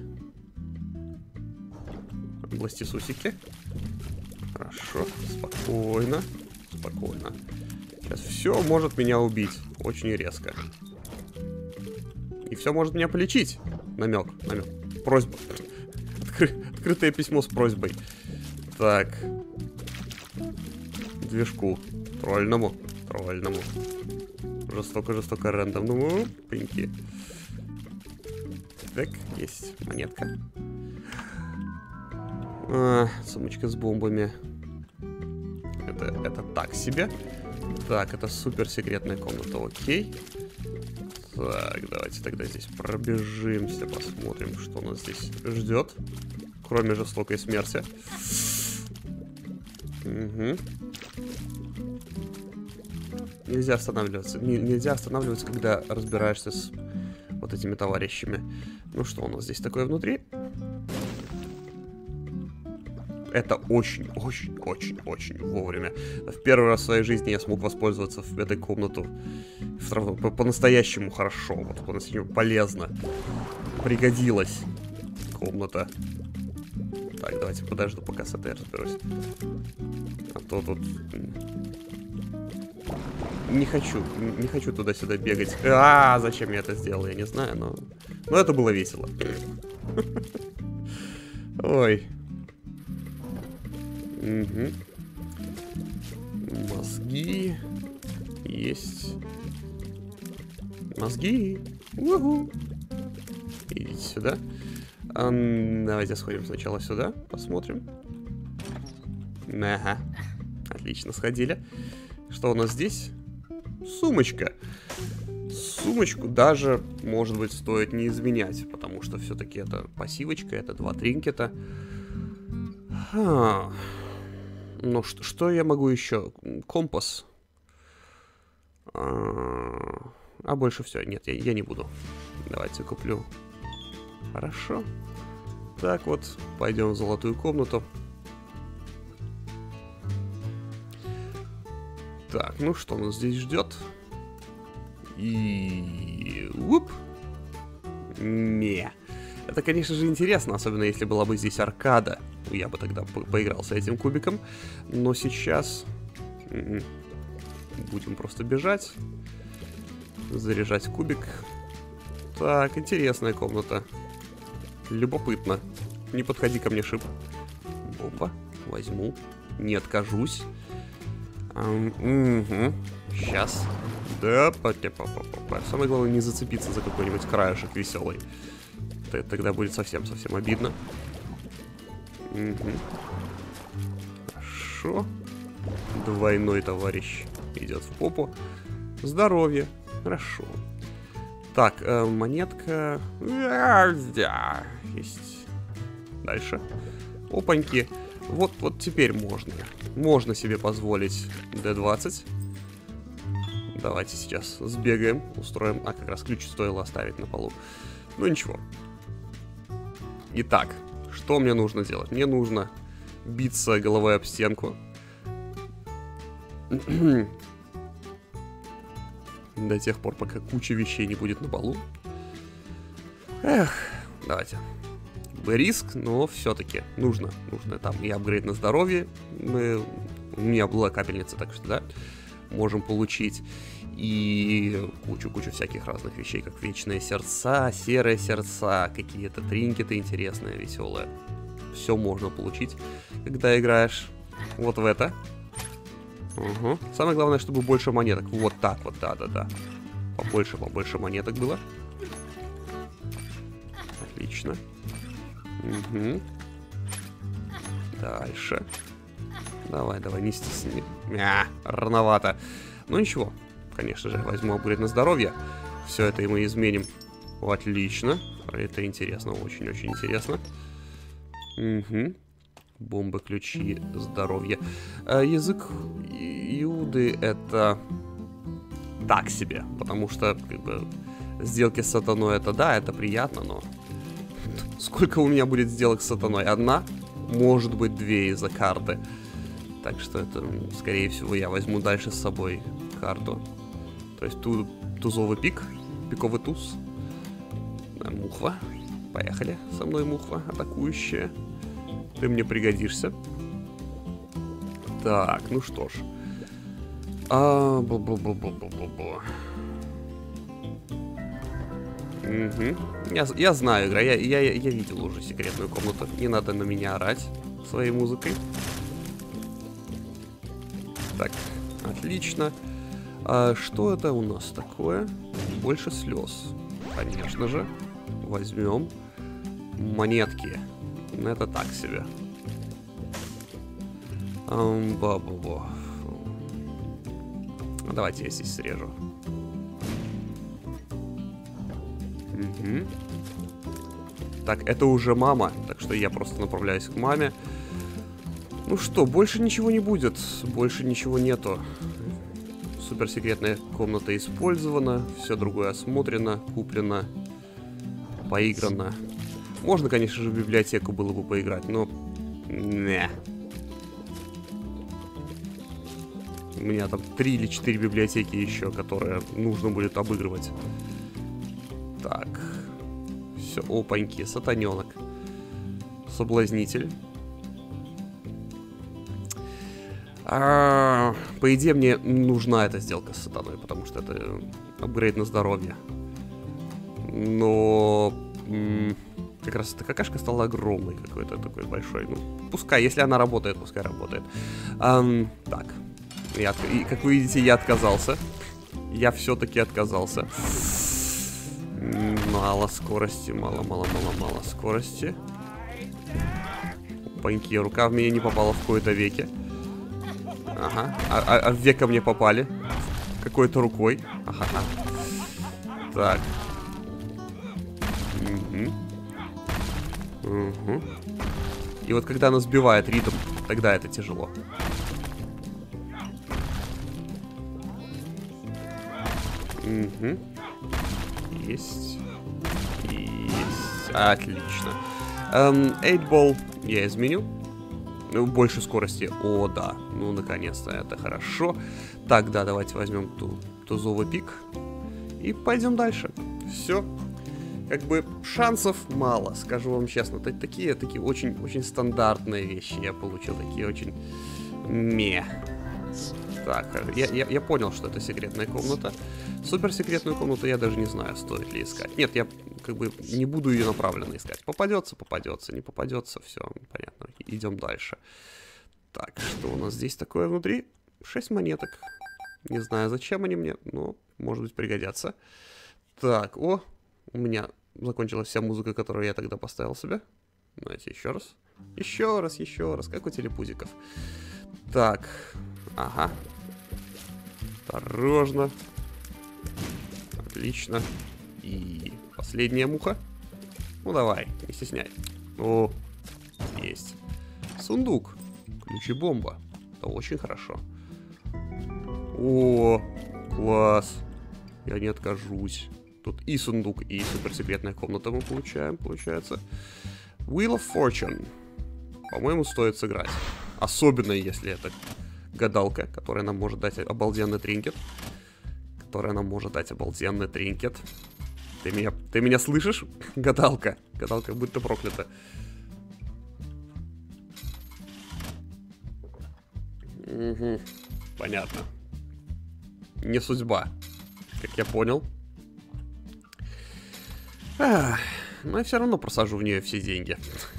S1: Области сусики. Хорошо. Спокойно. Спокойно. Сейчас все может меня убить. Очень резко. И все может меня полечить. Намек, намек. Просьба. Откры... Открытое письмо с просьбой. Так. Движку. Тролльному. Тролльному. Жестоко-жестоко рандомному. Пеньки. Так, есть монетка. А, сумочка с бомбами. Это, это так себе. Так, это супер секретная комната, окей. Так, давайте тогда здесь пробежимся, посмотрим, что нас здесь ждет. Кроме жестокой смерти. Угу. Нельзя останавливаться. Н- нельзя останавливаться, когда разбираешься с вот этими товарищами. Ну что у нас здесь такое внутри? Это очень-очень-очень-очень вовремя. В первый раз в своей жизни я смог воспользоваться в этой комнату по-настоящему хорошо, вот по-настоящему полезно. Пригодилась комната. Так, давайте подожду, пока с этой разберусь. А то тут... Не хочу, не хочу туда-сюда бегать. А, зачем я это сделал, я не знаю, но... Но это было весело. Ой. Угу. Мозги. Есть. Мозги. Угу. Идите сюда. А, давайте сходим сначала сюда. Посмотрим. Ага. Отлично, сходили. Что у нас здесь? Сумочка. Сумочку даже, может быть, стоит не изменять, потому что все-таки это пассивочка, это два тринкета. А, ну, что, что я могу еще? Компас. А, а больше все. Нет, я, я не буду. Давайте куплю. Хорошо. Так вот, пойдем в золотую комнату. Так, ну что нас здесь ждет? И... Уп! Не. Это, конечно же, интересно, особенно если была бы здесь аркада. Я бы тогда по поиграл с этим кубиком. Но сейчас... М-м. Будем просто бежать. Заряжать кубик. Так, интересная комната. Любопытно. Не подходи ко мне, шип. Бомба. Возьму. Не откажусь. Угу. Сейчас. Да, па-па-па-па-па. Самое главное не зацепиться за какой-нибудь краешек веселый. Тогда будет совсем-совсем обидно. Угу. Хорошо. Двойной товарищ идет в попу. Здоровье. Хорошо. Так, э, монетка. Да, есть. Дальше. Опаньки. Вот, вот теперь можно. Можно себе позволить дэ двадцать. Давайте сейчас сбегаем, устроим. А, как раз ключ стоило оставить на полу. Ну ничего. Итак, что мне нужно делать? Мне нужно биться головой об стенку. До тех пор, пока куча вещей не будет на полу. Эх, давайте. Риск, но все-таки нужно. Нужно там и апгрейд на здоровье. Мы... У меня была капельница, так что да. Можем получить. И кучу-кучу всяких разных вещей, как вечные сердца, серые сердца, какие-то тринкеты интересные, веселые. Все можно получить, когда играешь вот в это. Угу. Самое главное, чтобы больше монеток. Вот так вот, да-да-да. Побольше, побольше монеток было. Отлично. Угу. Дальше. Давай, давай, не стесни. Мя, рановато. Ну ничего. Конечно же, возьму апгрейд на здоровье. Все это и мы изменим. Отлично. Это интересно, очень-очень интересно. Угу. Бомбы, ключи, здоровье. А, язык Иуды это так себе. Потому что, как бы, сделки с сатаной это да, это приятно, но... Сколько у меня будет сделок с сатаной? Одна? Может быть, две из-за карты. Так что это, скорее всего, я возьму дальше с собой карту. То есть ту, тузовый пик, пиковый туз. Да, мухва. Поехали со мной, мухва, атакующая. Ты мне пригодишься. Так, ну что ж. А, бу-бу-бу-бу-бу-бу. Угу. Я, я знаю, игра. Я, я, я видел уже секретную комнату. Не надо на меня орать своей музыкой. Так, отлично. А что это у нас такое? Больше слез. Конечно же. Возьмем. Монетки. Это так себе. Ба-ба-ба. Давайте я здесь срежу. Угу. Так, это уже мама. Так что я просто направляюсь к маме. Ну что, больше ничего не будет. Больше ничего нету. Суперсекретная комната использована. Все другое осмотрено, куплено, поиграно. Можно, конечно же, в библиотеку было бы поиграть, но... Не. У меня там три или четыре библиотеки еще, которые нужно будет обыгрывать. Так. Все, опаньки, сатаненок. Соблазнитель. А, по идее, мне нужна эта сделка с сатаной, потому что это апгрейд на здоровье. Но... Как раз эта какашка стала огромной, какой-то такой большой. Ну, пускай, если она работает, пускай работает. Ам, так. Я, и, как вы видите, я отказался. Я все-таки отказался. Мало скорости, мало-мало-мало-мало скорости. Паньки, рука в меня не попала в кои-то веки. Ага, а, а, а в века мне попали. Какой-то рукой. Ага. Так. Угу. Угу. И вот когда она сбивает ритм, тогда это тяжело. Угу. Есть. Есть. Отлично. эйт-бол я изменю. Ну, больше скорости. О, да. Ну, наконец-то, это хорошо. Так, да, давайте возьмем ту, тузовый пик. И пойдем дальше. Все. Как бы шансов мало, скажу вам честно. Такие, такие очень, очень стандартные вещи я получил. Такие очень... Ме. Так, я, я, я понял, что это секретная комната. Суперсекретную комнату я даже не знаю, стоит ли искать. Нет, я как бы не буду ее направленно искать. Попадется, попадется, не попадется, все, понятно. Идем дальше. Так, что у нас здесь такое внутри? Шесть монеток. Не знаю, зачем они мне, но, может быть, пригодятся. Так, о, у меня закончилась вся музыка, которую я тогда поставил себе. Давайте еще раз. Еще раз, еще раз, как у телепузиков. Так, ага. Осторожно. Отлично. И последняя муха. Ну давай, не стесняй. О, есть. Сундук. Ключ и бомба. Это очень хорошо. О, класс. Я не откажусь. Тут и сундук, и суперсекретная комната мы получаем, получается. Wheel of Fortune. По-моему, стоит сыграть. Особенно, если это гадалка, которая нам может дать обалденный тринкет. Которая нам может дать обалденный тринкет. Ты меня, ты меня слышишь? Гадалка. Гадалка, будь ты проклята. Угу. Понятно. Не судьба. Как я понял. Ах, но я все равно просажу в нее все деньги.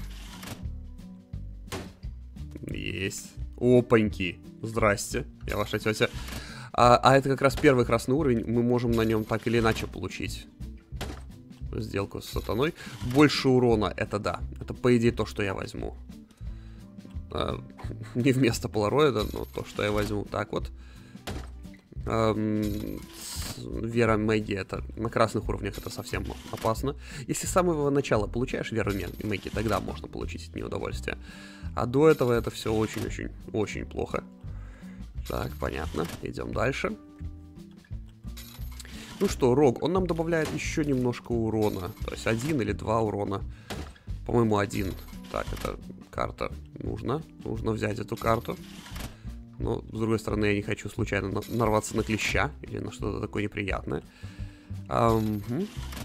S1: Есть. Опаньки. Здрасте. Я ваша тетя. А, а это как раз первый красный уровень. Мы можем на нем так или иначе получить сделку с сатаной. Больше урона, это да. Это по идее то, что я возьму. А, не вместо полароида, но то, что я возьму. Так вот. Эм, Вера Мэгги, это на красных уровнях это совсем опасно. Если с самого начала получаешь Веру Мэгги, тогда можно получить от нее удовольствие. А до этого это все очень-очень-очень плохо. Так, понятно. Идем дальше. Ну что, Рог, он нам добавляет еще немножко урона. То есть один или два урона. По-моему, один. Так, эта карта нужна. Нужно взять эту карту. Но, с другой стороны, я не хочу случайно нарваться на клеща или на что-то такое неприятное. А, угу.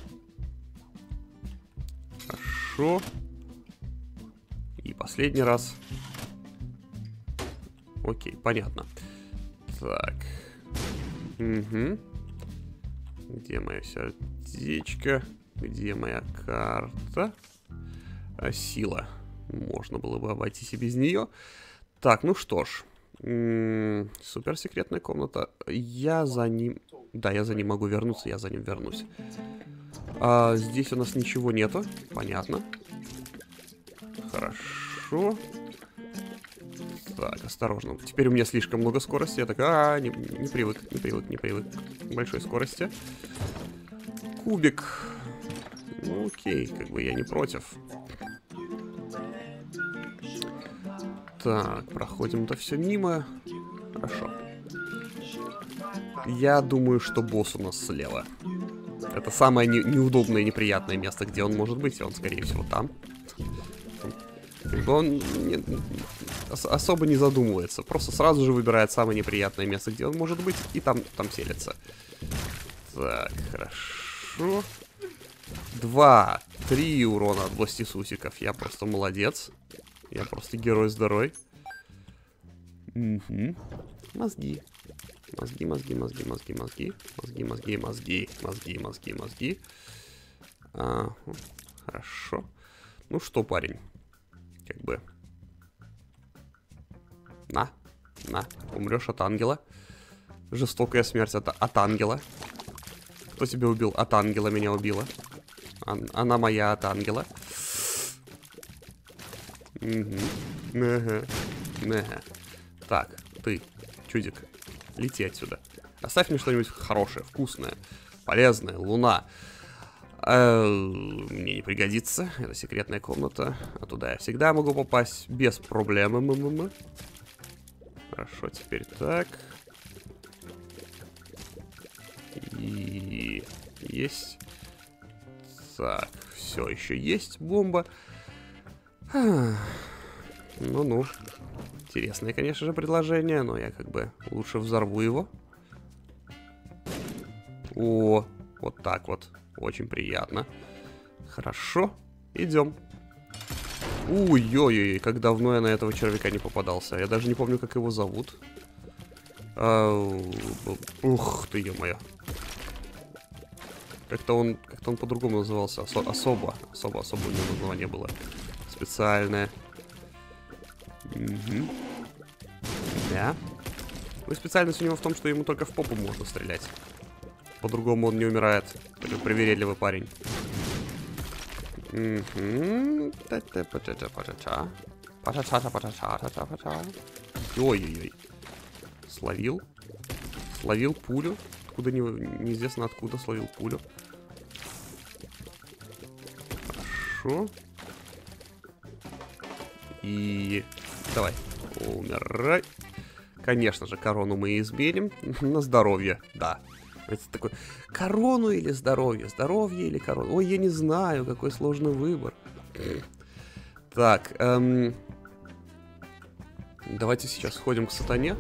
S1: Хорошо. И последний раз. Окей, понятно. Так, Угу. Где мое сердечко? Где моя карта? А, сила. Можно было бы обойтись и без нее. Так, ну что ж. М-м, суперсекретная комната. Я за ним... Да, я за ним могу вернуться, я за ним вернусь. А, здесь у нас ничего нету. Понятно. Хорошо. Так, осторожно. Теперь у меня слишком много скорости. Я так, а, не, не привык, не привык, не привык к большой скорости. Кубик. Ну, окей, как бы я не против. Так, проходим это все мимо. Хорошо. Я думаю, что босс у нас слева. Это самое не неудобное и неприятное место, где он может быть. И он, скорее всего, там. Он не, особо не задумывается. Просто сразу же выбирает самое неприятное место, где он может быть. И там, там селится. Так, хорошо. Два, три урона от бластисусиков. Я просто молодец. Я просто герой здоровый. Угу. Мозги. Мозги, мозги, мозги, мозги, мозги. Мозги, мозги, мозги, мозги, мозги, мозги. А, хорошо. Ну что, парень? Как бы. На, на. Умрешь от ангела. Жестокая смерть от, от ангела. Кто тебя убил? От ангела меня убила. Ан она моя от ангела. Угу. Ага. Ага. Так, ты, чудик, лети отсюда. Оставь мне что-нибудь хорошее, вкусное, полезное. Луна. Э, мне не пригодится. Это секретная комната. А туда я всегда могу попасть без проблем. Хорошо, теперь так. И есть. Так, все еще есть бомба. Ну-ну. Интересное, конечно же, предложение, но я как бы лучше взорву его. О, вот так вот. Очень приятно. Хорошо, идем. Ой-ой-ой, как давно я на этого червяка не попадался. Я даже не помню, как его зовут. А, ух ты, ё-моё. Как-то он, как-то он по-другому назывался. Осо особо, особо, особо у него название было. Специальное. Угу. Да. Ну и специальность у него в том, что ему только в попу можно стрелять. По-другому он не умирает. Такой привередливый парень. Ой-ой-ой. Словил. Словил пулю. Откуда не, неизвестно откуда словил пулю. Хорошо. И давай. Умирай. Конечно же, корону мы изменим. На здоровье, да. Это такой, корону или здоровье? Здоровье или корону? Ой, я не знаю, какой сложный выбор. Так, эм... давайте сейчас сходим к сатане.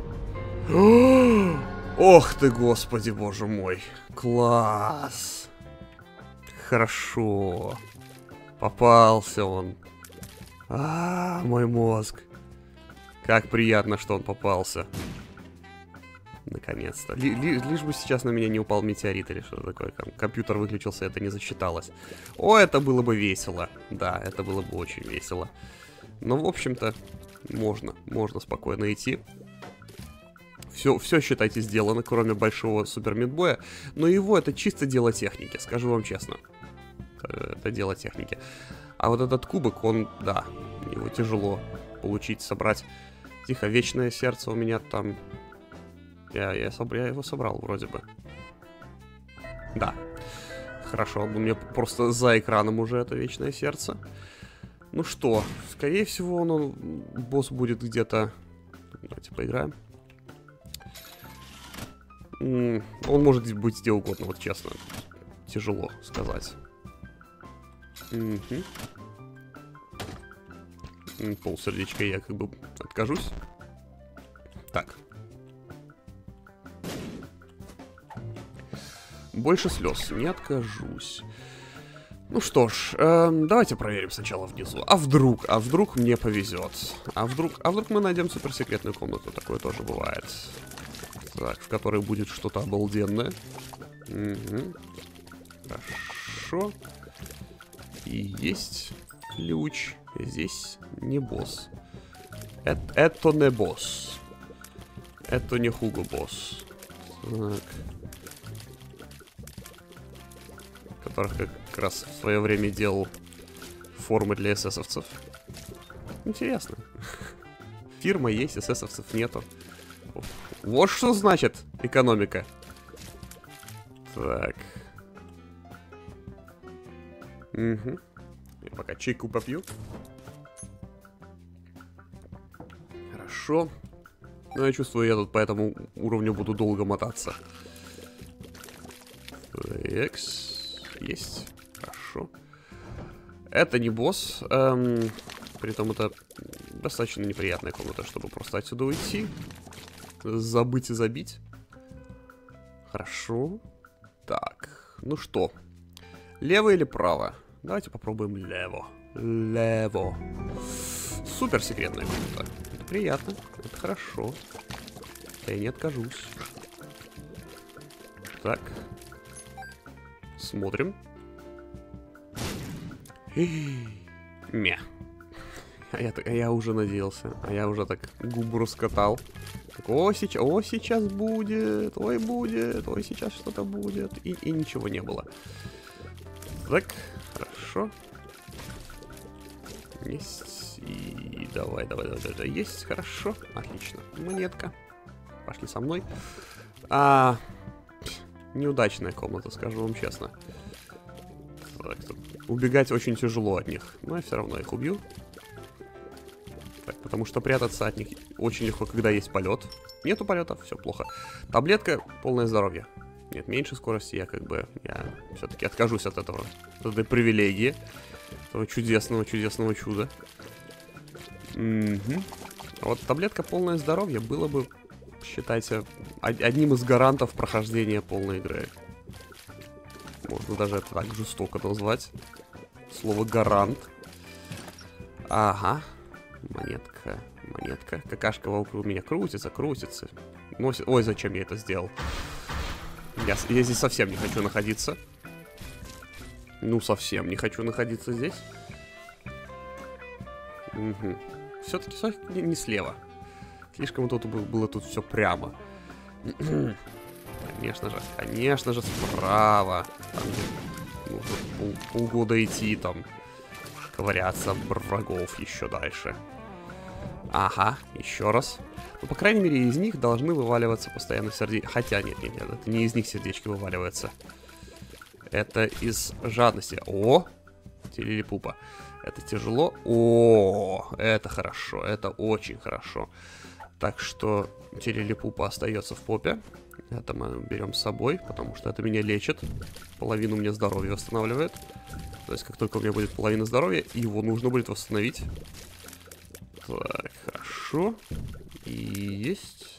S1: Ох ты, господи, боже мой. Класс. Хорошо. Попался он. А, мой мозг. Как приятно, что он попался. Наконец-то. Ли ли лишь бы сейчас на меня не упал метеорит или что-то такое. Ком компьютер выключился, это не засчиталось. О, это было бы весело. Да, это было бы очень весело. Но, в общем-то, можно. Можно спокойно идти. Все, все, считайте, сделано, кроме большого супер-мидбоя. Но его это чисто дело техники, скажу вам честно. Это дело техники. А вот этот кубок, он, да, его тяжело получить, собрать. Тихо, вечное сердце у меня там... Я, я, соб... я его собрал вроде бы. Да. Хорошо, у меня просто за экраном уже это вечное сердце. Ну что, скорее всего, он, он босс будет где-то... Давайте поиграем. М-м, он может быть где угодно, вот честно. Тяжело сказать. Угу. Пол сердечка я как бы откажусь. Так. Больше слез не откажусь. Ну что ж, э, давайте проверим сначала внизу. А вдруг, а вдруг мне повезет? А вдруг, а вдруг мы найдем суперсекретную комнату? Такое тоже бывает. Так, в которой будет что-то обалденное. Угу. Хорошо. И есть ключ. Здесь не босс. Это, это не босс. Это не Хуго босс. Так. Которых как раз в свое время делал формы для эсэсовцев. Интересно. Фирма есть, эсэсовцев нету. Вот что значит экономика. Так. Угу. Я пока чайку попью. Хорошо. Но я чувствую, я тут по этому уровню буду долго мотаться. Экс. Есть. Хорошо. Это не босс. Эм, притом это достаточно неприятная комната, чтобы просто отсюда уйти. Забыть и забить. Хорошо. Так. Ну что? Лево или право? Давайте попробуем лево. Лево. Супер секретная комната. Это приятно. Это хорошо. Я не откажусь. Так. Смотрим. Мя. А я, а я уже надеялся. А я уже так губу раскатал. Так, о, сейчас, о, сейчас будет. Ой, будет. Ой, сейчас что-то будет. И, и ничего не было. Так, хорошо. Есть. И давай, давай, давай, давай. Есть, хорошо. Отлично. Монетка. Пошли со мной. А, неудачная комната, скажу вам честно. Так, убегать очень тяжело от них. Но я все равно их убью. Так, потому что прятаться от них очень легко, когда есть полет. Нету полета, все плохо. Таблетка, полное здоровье. Нет, меньше скорости, я как бы, я все-таки откажусь от этого, от этой привилегии, этого чудесного, чудесного чуда. Угу. А вот таблетка полное здоровье было бы, считайте, одним из гарантов прохождения полной игры. Можно даже это так жестоко назвать. Слово гарант. Ага. Монетка, монетка. Какашка вокруг меня крутится, крутится. Носит... Ой, зачем я это сделал? Я, я здесь совсем не хочу находиться. Ну, совсем не хочу находиться здесь. Угу. Все-таки не, не слева. Слишком тут было, было тут все прямо. Конечно же, конечно же, справа. Там, где нужно пол, полгода идти, там, ковыряться врагов еще дальше. Ага, еще раз. Ну, по крайней мере, из них должны вываливаться постоянно сердечки. Хотя, нет, нет, нет, это не из них сердечки вываливаются. Это из жадности. О, телелипупа. Это тяжело. О, это хорошо, это очень хорошо. Так что телелипупа остается в попе. Это мы берем с собой, потому что это меня лечит. Половину мне здоровья восстанавливает. То есть, как только у меня будет половина здоровья, его нужно будет восстановить. Так, хорошо. И есть.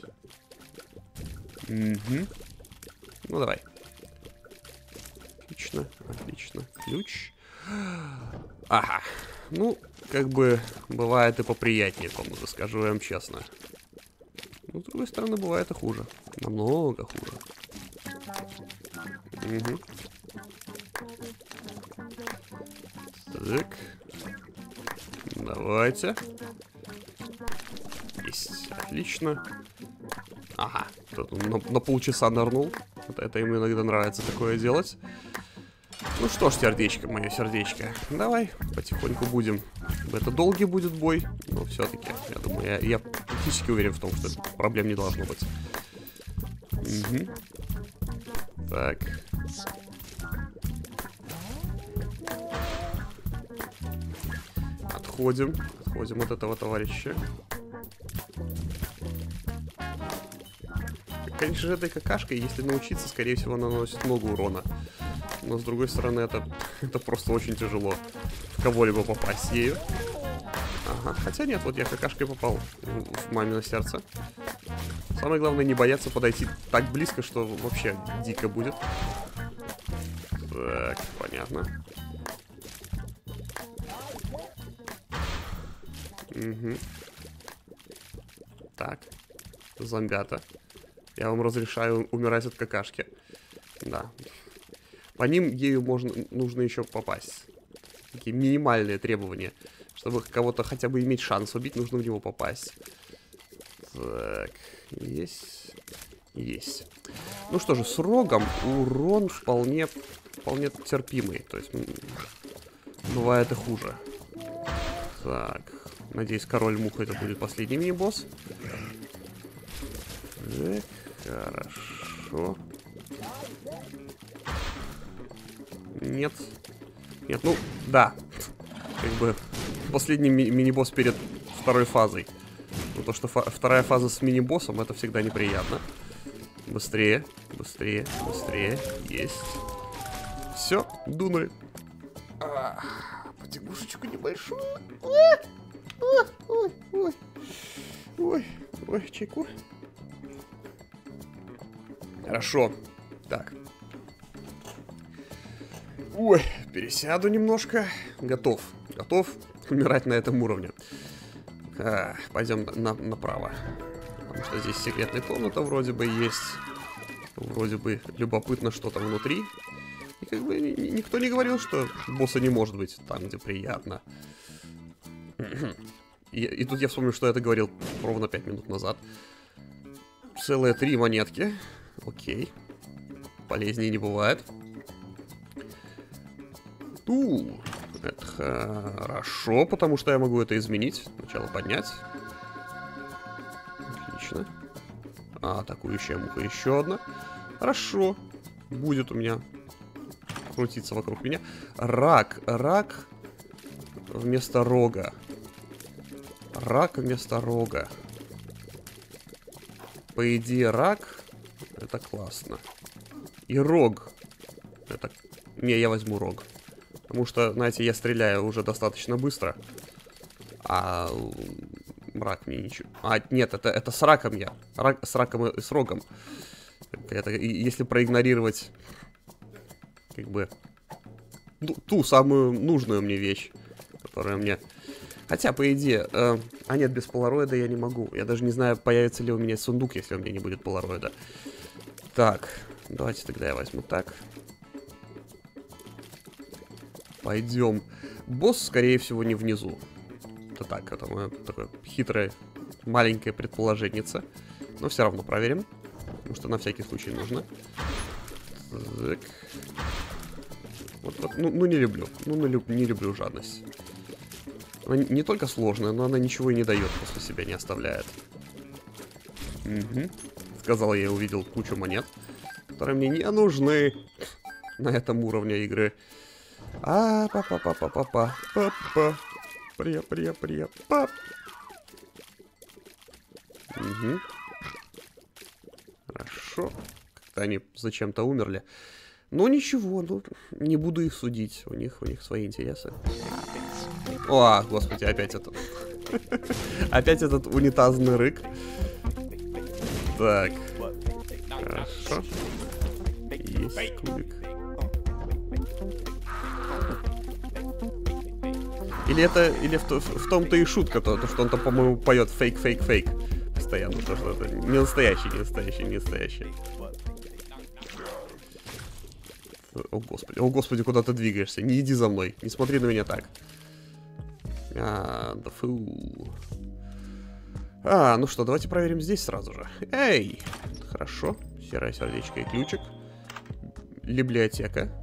S1: Угу. Ну, давай. Отлично, отлично. Ключ. Ага. Ну, как бы, бывает и поприятнее комната, скажу я вам честно. Но, с другой стороны, бывает и хуже. Намного хуже. Угу. Так. Давайте. Есть. Отлично. Ага. Тут он на, на полчаса нырнул. Вот это ему иногда нравится такое делать. Ну что ж, сердечко, мое сердечко. Давай потихоньку будем. Это долгий будет бой. Но все-таки, я думаю, я, я практически уверен в том, что проблем не должно быть. Угу. Так. Отходим. Отходим от этого товарища. Конечно же, этой какашкой, если научиться, скорее всего, она наносит много урона. Но, с другой стороны, это, это просто очень тяжело в кого-либо попасть ею. Ага, хотя нет, вот я какашкой попал в мамино сердце. Самое главное, не бояться подойти так близко, что вообще дико будет. Так, понятно. Угу. Так, зомбята. Я вам разрешаю умирать от какашки. Да. По ним ею можно, нужно еще попасть. Такие минимальные требования. Чтобы кого-то хотя бы иметь шанс убить, нужно в него попасть. Так, есть. Есть. Ну что же, с рогом урон вполне, вполне терпимый. То есть, бывает и хуже. Так, надеюсь, король муха это будет последний мини-босс. Так, хорошо. Нет. Нет, ну, да. Как бы последний ми мини-босс перед второй фазой. Но то, что фа вторая фаза с мини-боссом, это всегда неприятно. Быстрее, быстрее, быстрее. Есть. Все, дунули. А, потягушечку небольшую. Ой, ой, ой, ой, ой, чайку. Хорошо. Так. Ой, пересяду немножко. Готов. Готов умирать на этом уровне. А, пойдем на направо. Потому что здесь секретная комната вроде бы есть. Вроде бы любопытно, что там внутри. И как бы никто не говорил, что босса не может быть там, где приятно. И, и тут я вспомнил, что я это говорил ровно пять минут назад. Целые три монетки. Окей. Полезнее не бывает. У, это хорошо, потому что я могу это изменить. Сначала поднять. Отлично. А, атакующая муха еще одна. Хорошо. Будет у меня крутиться вокруг меня. Рак. Рак вместо рога. Рак вместо рога. По идее, рак это классно. И рог. Это... Не, я возьму рог. Потому что, знаете, я стреляю уже достаточно быстро. А рак мне ничего... А, нет, это, это с раком я. Рак, с раком и с рогом. Это, если проигнорировать, как бы, ту, ту самую нужную мне вещь, которая мне... Хотя, по идее... Э, а нет, без полароида я не могу. Я даже не знаю, появится ли у меня сундук, если у меня не будет полароида. Так, давайте тогда я возьму так. Пойдем. Босс, скорее всего, не внизу. Это так, это мое такое хитрое, маленькое предположенница. Но все равно проверим. Потому что на всякий случай нужно. Так. Вот, вот, ну, ну, не люблю. Ну, не, люб, не люблю жадность. Она не только сложная, но она ничего и не дает, после себя не оставляет. Угу. Сказал я и увидел кучу монет, которые мне не нужны на этом уровне игры. А, папа, папа, папа, папа, прия, прия, прия, пап. Угу. Хорошо. Как-то они зачем-то умерли. Ну ничего, ну не буду их судить. У них, у них свои интересы. О, господи, опять этот. Опять этот унитазный рык. Так. Хорошо. Есть кубик. Или это, или в, в том-то и шутка, то, что он там, по-моему, поет фейк, фейк, фейк. Постоянно, то, что это не настоящий, не настоящий, не настоящий. О, господи, о, господи, куда ты двигаешься? Не иди за мной, не смотри на меня так. А, да фу. А, ну что, давайте проверим здесь сразу же. Эй! Хорошо, серое сердечко и ключик. Библиотека.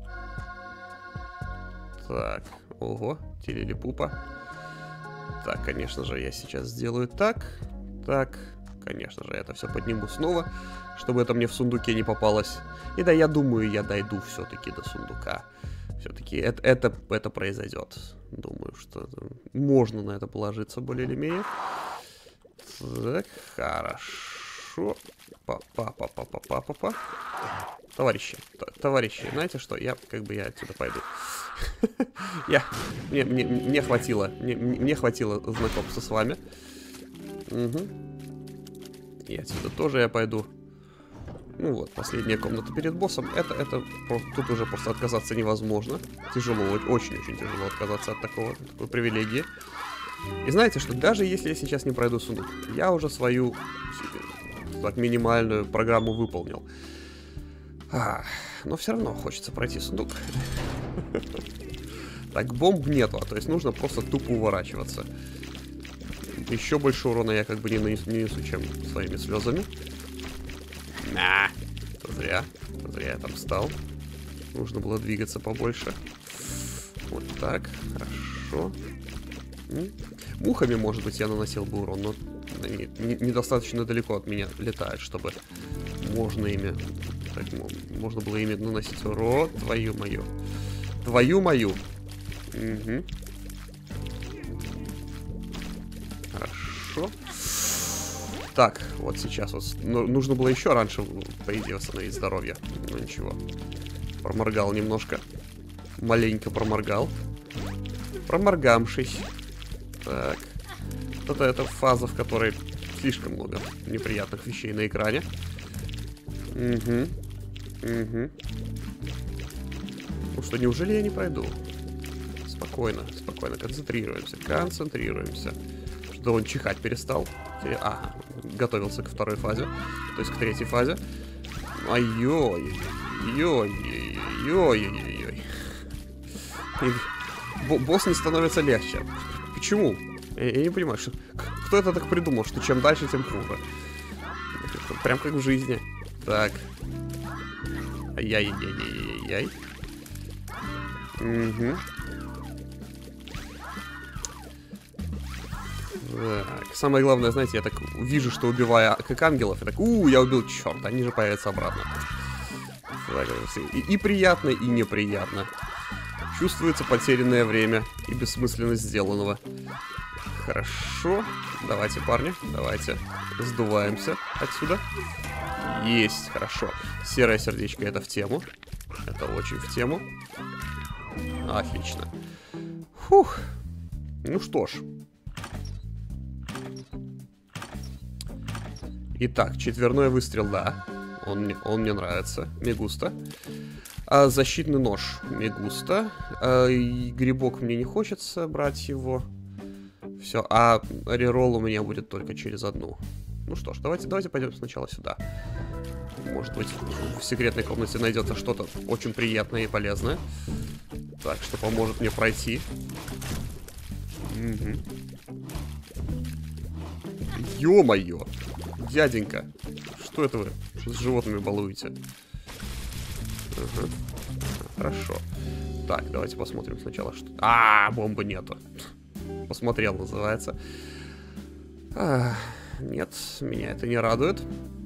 S1: Так, ого, телелипупа. Так, конечно же, я сейчас сделаю так. Так, конечно же, это все подниму снова, чтобы это мне в сундуке не попалось. И да, я думаю, я дойду все-таки до сундука. Все-таки это, это, это произойдет. Думаю, что можно на это положиться более или менее. Так, хорошо. Па-па-па-па-па-па-па. Товарищи, товарищи, знаете что? Я, как бы, я отсюда пойду. Я, мне, мне, мне хватило, мне, мне хватило знакомства с вами. Угу. И отсюда тоже я пойду. Ну вот, последняя комната перед боссом. Это, это, тут уже просто отказаться невозможно. Тяжело, очень-очень тяжело отказаться от такого, такой привилегии. И знаете что, даже если я сейчас не пройду сундук, я уже свою так минимальную программу выполнил. А, но все равно хочется пройти сундук. Так, бомб нету, то есть нужно просто тупо уворачиваться. Еще больше урона я как бы не нанесу, чем своими слезами. На! Зря. Зря я там встал. Нужно было двигаться побольше. Вот так. Хорошо. Мухами, может быть, я наносил бы урон, но они недостаточно далеко от меня летают, чтобы можно ими... Так, можно было ими наносить урон. Твою мою. Твою мою. Угу. Хорошо. Так, вот сейчас вот. Ну, нужно было еще раньше, по идее, восстановить здоровье. Ну ничего. Проморгал немножко. Маленько проморгал. Проморгамшись. Так. Вот это фаза, в которой слишком много неприятных вещей на экране. Угу. Угу. Ну что, неужели я не пройду? Спокойно, спокойно, концентрируемся, концентрируемся. Что он чихать перестал. А, готовился к второй фазе, то есть к третьей фазе. Ай-ой, ой, ой, ой, ой. Босс не становится легче. Почему? Я, я не понимаю, что, кто это так придумал, что чем дальше, тем хуже. Прям как в жизни. Так. Ай-яй-яй-яй-яй-яй. Угу. Так, самое главное, знаете, я так вижу, что убиваю как ангелов, и так, у, я убил, черт, они же появятся обратно. Так, и, и приятно, и неприятно. Чувствуется потерянное время и бессмысленность сделанного. Хорошо. Давайте, парни, давайте. Сдуваемся отсюда. Есть, хорошо. Серое сердечко, это в тему. Это очень в тему. Отлично. Фух. Ну что ж. Итак, четверной выстрел, да. Он мне, он мне нравится. Мегуста. А, защитный нож. Мегуста. А, и грибок мне не хочется брать его. Все. А реролл у меня будет только через одну. Ну что ж, давайте, давайте пойдем сначала сюда. Может быть, в секретной комнате найдется что-то очень приятное и полезное. Так, что поможет мне пройти. Угу. Ё-моё! Дяденька, что это вы с животными балуете? Ага. Хорошо. Так, давайте посмотрим сначала, что... А, бомбы нету. Посмотрел, называется. А, нет, меня это не радует.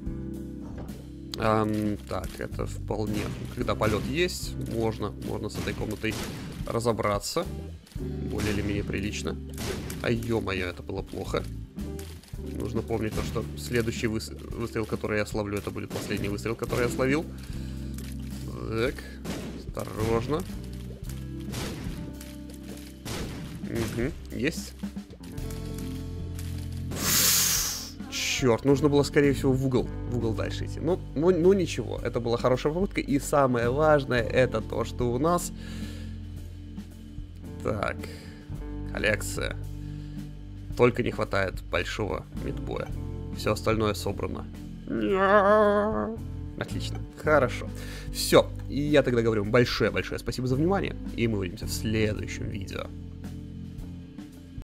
S1: А, так, это вполне... Когда полет есть, можно, можно с этой комнатой разобраться. Более или менее прилично. А ё-моё, это было плохо. Нужно помнить то, что следующий выс выстрел, который я словлю, это будет последний выстрел, который я словил. Так, осторожно. Угу, есть. Черт, нужно было, скорее всего, в угол, в угол дальше идти. Ну, ну, ну ничего, это была хорошая попытка. И самое важное, это то, что у нас... Так, коллекция. Только не хватает большого мидбоя. Все остальное собрано. Отлично. Хорошо. Все. И я тогда говорю большое-большое спасибо за внимание. И мы увидимся в следующем видео.